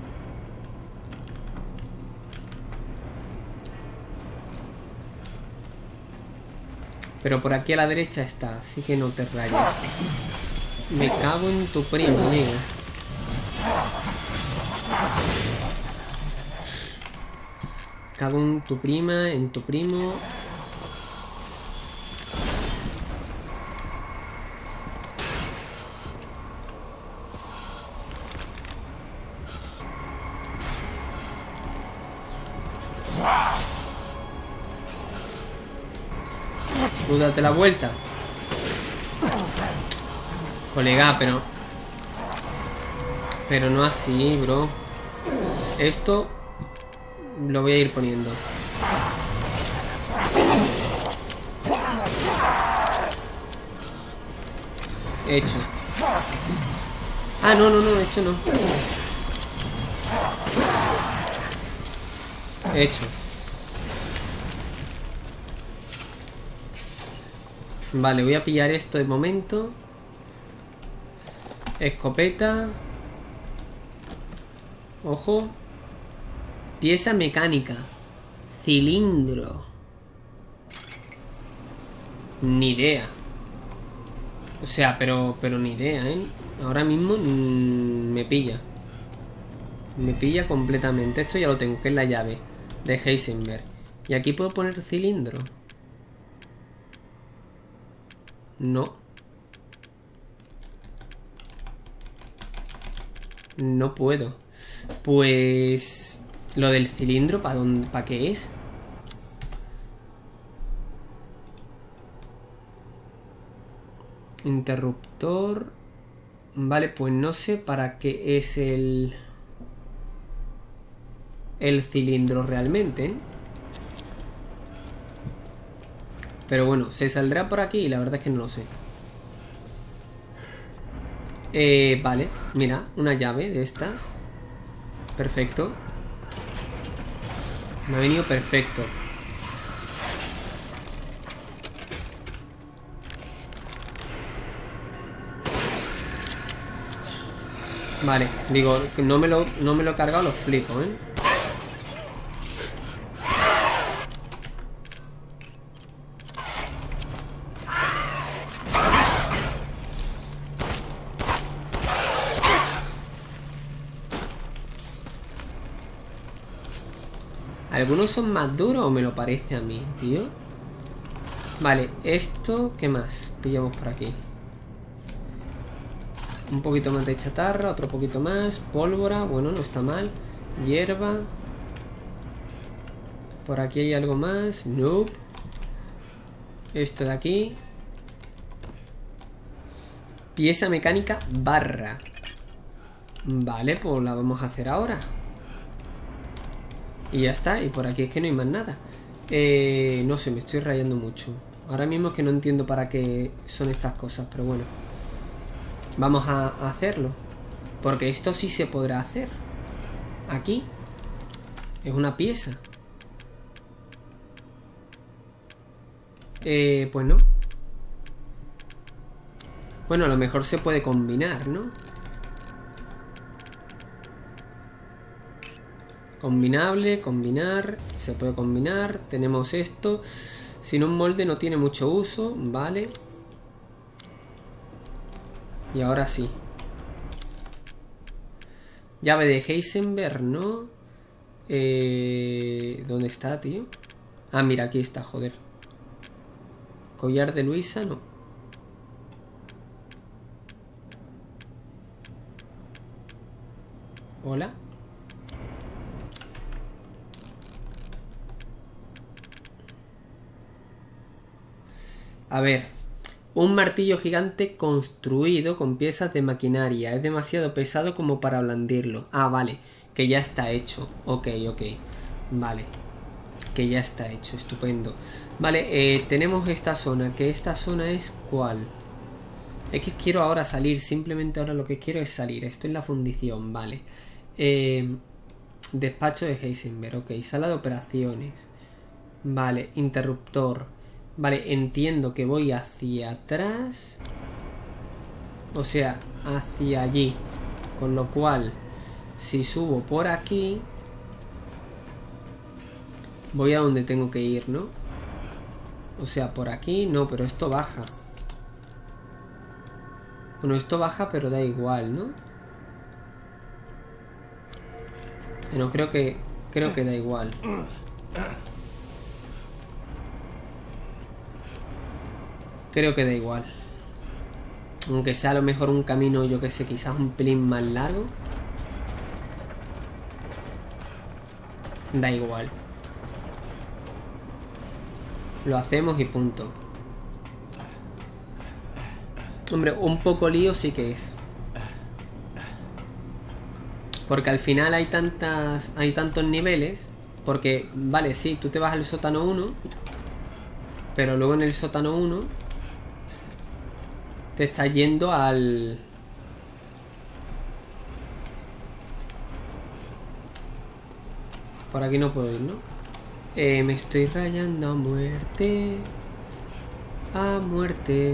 Pero por aquí a la derecha está. Así que no te rayes. Me cago en tu primo, amigo. Cago en tu prima, en tu primo. Tú date la vuelta. Colega, pero... Pero no así, bro. Esto... Lo voy a ir poniendo. Hecho. Ah, no, no, no, hecho no. Hecho. Vale, voy a pillar esto de momento. Escopeta. Ojo. Pieza mecánica. Cilindro. Ni idea. O sea, pero, pero ni idea, ¿eh? Ahora mismo mmm, me pilla. Me pilla completamente. Esto ya lo tengo, que es la llave de Heisenberg. Y aquí puedo poner cilindro. No. No puedo. Pues... Lo del cilindro, ¿para dónde, para qué es? Interruptor. Vale, pues no sé para qué es el... El cilindro realmente, ¿eh? Pero bueno, se saldrá por aquí y la verdad es que no lo sé. Eh, vale, mira, una llave de estas. Perfecto. Me ha venido perfecto. Vale, digo, no me lo, no me lo he cargado, lo flipo, ¿eh? Algunos son más duros o me lo parece a mí, tío. Vale, esto, ¿qué más? Pillamos por aquí. Un poquito más de chatarra, otro poquito más. Pólvora, bueno, no está mal. Hierba. Por aquí hay algo más. Nope. Esto de aquí. Pieza mecánica barra. Vale, pues la vamos a hacer ahora. Y ya está, y por aquí es que no hay más nada. eh, No sé, me estoy rayando mucho. Ahora mismo es que no entiendo para qué son estas cosas, pero bueno. Vamos a, a hacerlo. Porque esto sí se podrá hacer. Aquí es una pieza. Eh, pues no. Bueno, a lo mejor se puede combinar, ¿no? Combinable, combinar. Se puede combinar. Tenemos esto. Sin un molde no tiene mucho uso. Vale. Y ahora sí. Llave de Heisenberg, ¿no? Eh, ¿Dónde está, tío? Ah, mira, aquí está, joder. Collar de Luisa, no. Hola. A ver, un martillo gigante construido con piezas de maquinaria. Es demasiado pesado como para blandirlo. Ah, vale, que ya está hecho. Ok, ok, vale. Que ya está hecho, estupendo. Vale, eh, tenemos esta zona. Que esta zona es ¿cuál? Es que quiero ahora salir. Simplemente ahora lo que quiero es salir. Esto es la fundición, vale. eh, Despacho de Heisenberg, ok. Sala de operaciones. Vale, interruptor. Vale, entiendo que voy hacia atrás. O sea, hacia allí. Con lo cual, si subo por aquí, voy a donde tengo que ir, ¿no? O sea, por aquí no, pero esto baja. Bueno, esto baja, pero da igual, ¿no? Bueno, creo que... Creo que da igual. Creo que da igual. Aunque sea a lo mejor un camino, yo que sé, quizás un pelín más largo. Da igual. Lo hacemos y punto. Hombre, un poco lío sí que es. Porque al final hay tantas. Hay tantos niveles. Porque, vale, sí, tú te vas al sótano uno. Pero luego en el sótano uno te estás yendo al... Por aquí no puedo ir, ¿no? Eh, me estoy rayando a muerte. A muerte.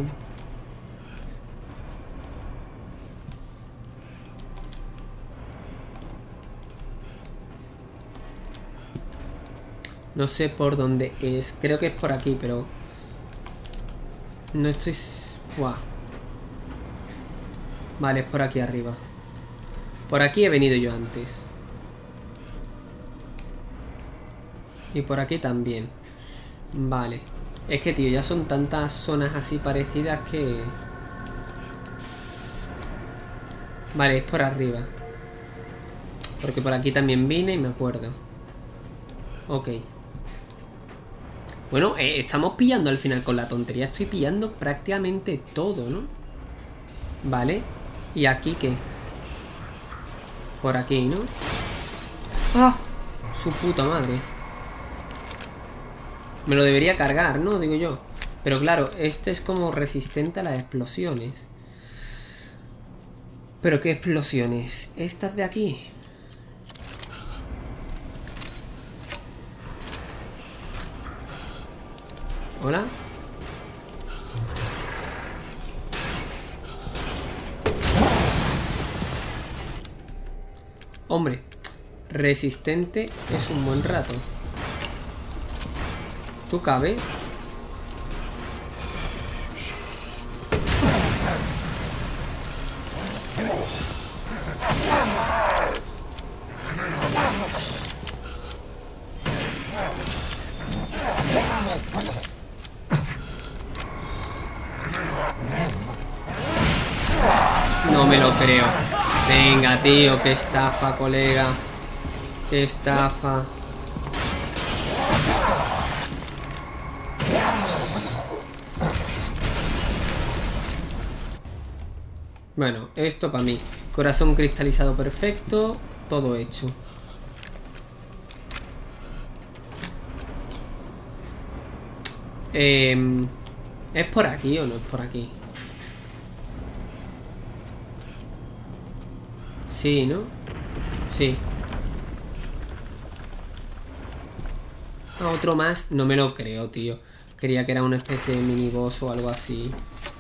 No sé por dónde es. Creo que es por aquí, pero... No estoy... Buah. Vale, es por aquí arriba. Por aquí he venido yo antes. Y por aquí también. Vale. Es que, tío, ya son tantas zonas así parecidas que... Vale, es por arriba. Porque por aquí también vine y me acuerdo. Ok. Bueno, eh, estamos pillando al final con la tontería. Estoy pillando prácticamente todo, ¿no? Vale. ¿Y aquí qué? Por aquí, ¿no? ¡Ah! Su puta madre. Me lo debería cargar, ¿no? Digo yo. Pero claro, este es como resistente a las explosiones. ¿Pero qué explosiones? ¿Estas de aquí? ¿Hola? Hombre, resistente es un buen rato. ¿Tú cabes? No me lo creo. Venga, tío, qué estafa, colega. Qué estafa. Bueno, esto para mí. Corazón cristalizado perfecto. Todo hecho. Eh, ¿Es por aquí o no es por aquí? Sí, ¿no? Sí. Ah, otro más. No me lo creo, tío. Creía que era una especie de miniboss o algo así.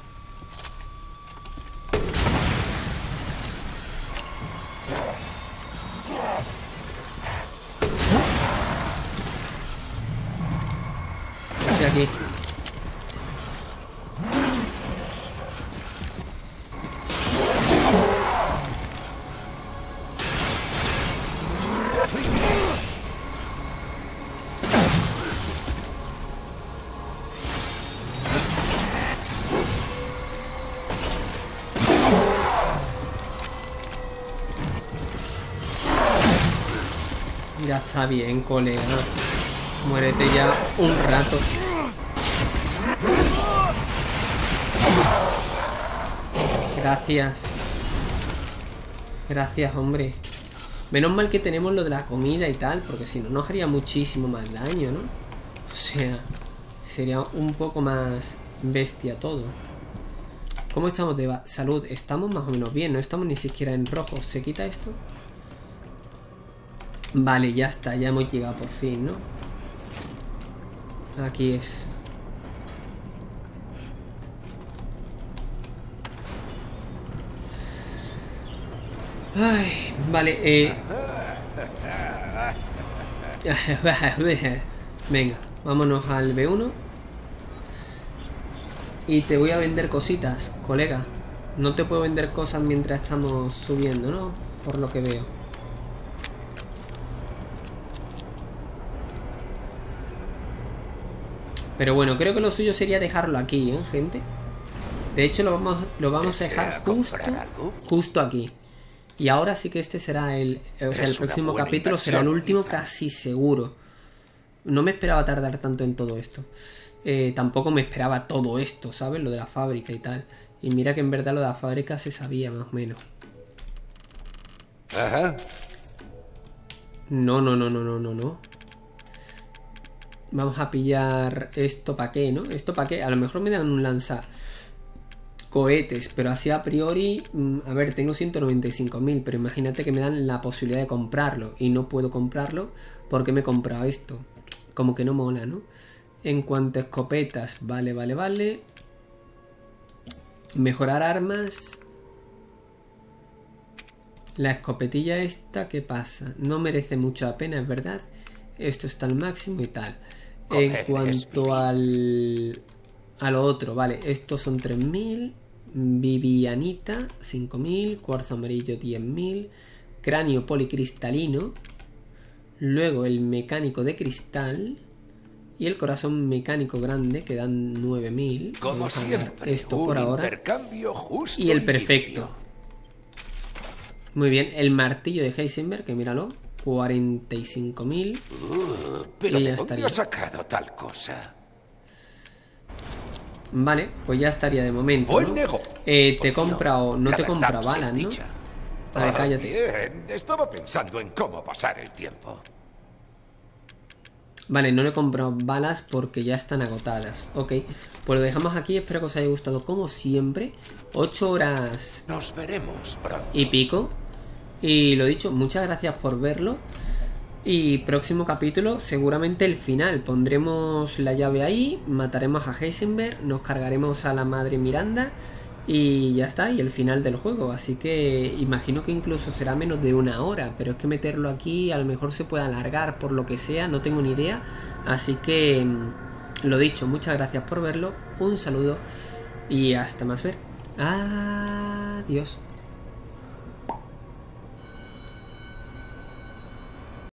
Estoy aquí. Ya está bien, colega. Muérete ya un rato. Gracias. Gracias, hombre. Menos mal que tenemos lo de la comida y tal, porque si no nos haría muchísimo más daño, ¿no? O sea, sería un poco más bestia todo. ¿Cómo estamos de salud? Estamos más o menos bien, no estamos ni siquiera en rojo. ¿Se quita esto? Vale, ya está, ya hemos llegado por fin, ¿no? Aquí es. Ay, vale, eh... Venga, vámonos al B uno. Y te voy a vender cositas, colega. No te puedo vender cosas mientras estamos subiendo, ¿no? Por lo que veo. Pero bueno, creo que lo suyo sería dejarlo aquí, ¿eh, gente? De hecho, lo vamos, lo vamos a dejar justo, justo aquí. Y ahora sí que este será el... O sea, el próximo capítulo será el último, casi seguro. No me esperaba tardar tanto en todo esto. Eh, tampoco me esperaba todo esto, ¿sabes? Lo de la fábrica y tal. Y mira que en verdad lo de la fábrica se sabía más o menos. Ajá. No, no, no, no, no, no, no. Vamos a pillar esto para qué, ¿no? Esto para qué. A lo mejor me dan un lanza cohetes, pero así a priori, a ver, tengo ciento noventa y cinco mil, pero imagínate que me dan la posibilidad de comprarlo y no puedo comprarlo porque me he comprado esto. Como que no mola, ¿no? En cuanto a escopetas, vale, vale, vale. Mejorar armas. La escopetilla esta, ¿qué pasa? No merece mucha pena, es verdad. Esto está al máximo y tal. En cuanto al... a lo otro, vale. Estos son tres mil. Vivianita, cinco mil. Cuarzo amarillo, diez mil. Cráneo policristalino. Luego el mecánico de cristal. Y el corazón mecánico grande, que dan nueve mil. Como siempre, esto un por ahora. intercambio justo Y el y perfecto. limpio. Muy bien, el martillo de Heisenberg, que míralo, cuarenta y cinco mil. Uh, pero Y ¿de ya dónde estaría. has sacado tal cosa? Vale, pues ya estaría de momento, Buen ¿no? negocio. Eh, te compra o no La te compra verdad sea balas, ¿no? dicha. A ver, Ah, cállate. bien. Estaba pensando en cómo pasar el tiempo. Vale, no le compro balas porque ya están agotadas. Ok, pues lo dejamos aquí. Espero que os haya gustado como siempre. ocho horas Nos veremos pronto. y pico. Y lo dicho, muchas gracias por verlo. Y próximo capítulo, seguramente el final. Pondremos la llave ahí, mataremos a Heisenberg, nos cargaremos a la madre Miranda y ya está, y el final del juego. Así que imagino que incluso será menos de una hora, pero es que meterlo aquí a lo mejor se puede alargar por lo que sea, no tengo ni idea. Así que lo dicho, muchas gracias por verlo, un saludo y hasta más ver. Adiós.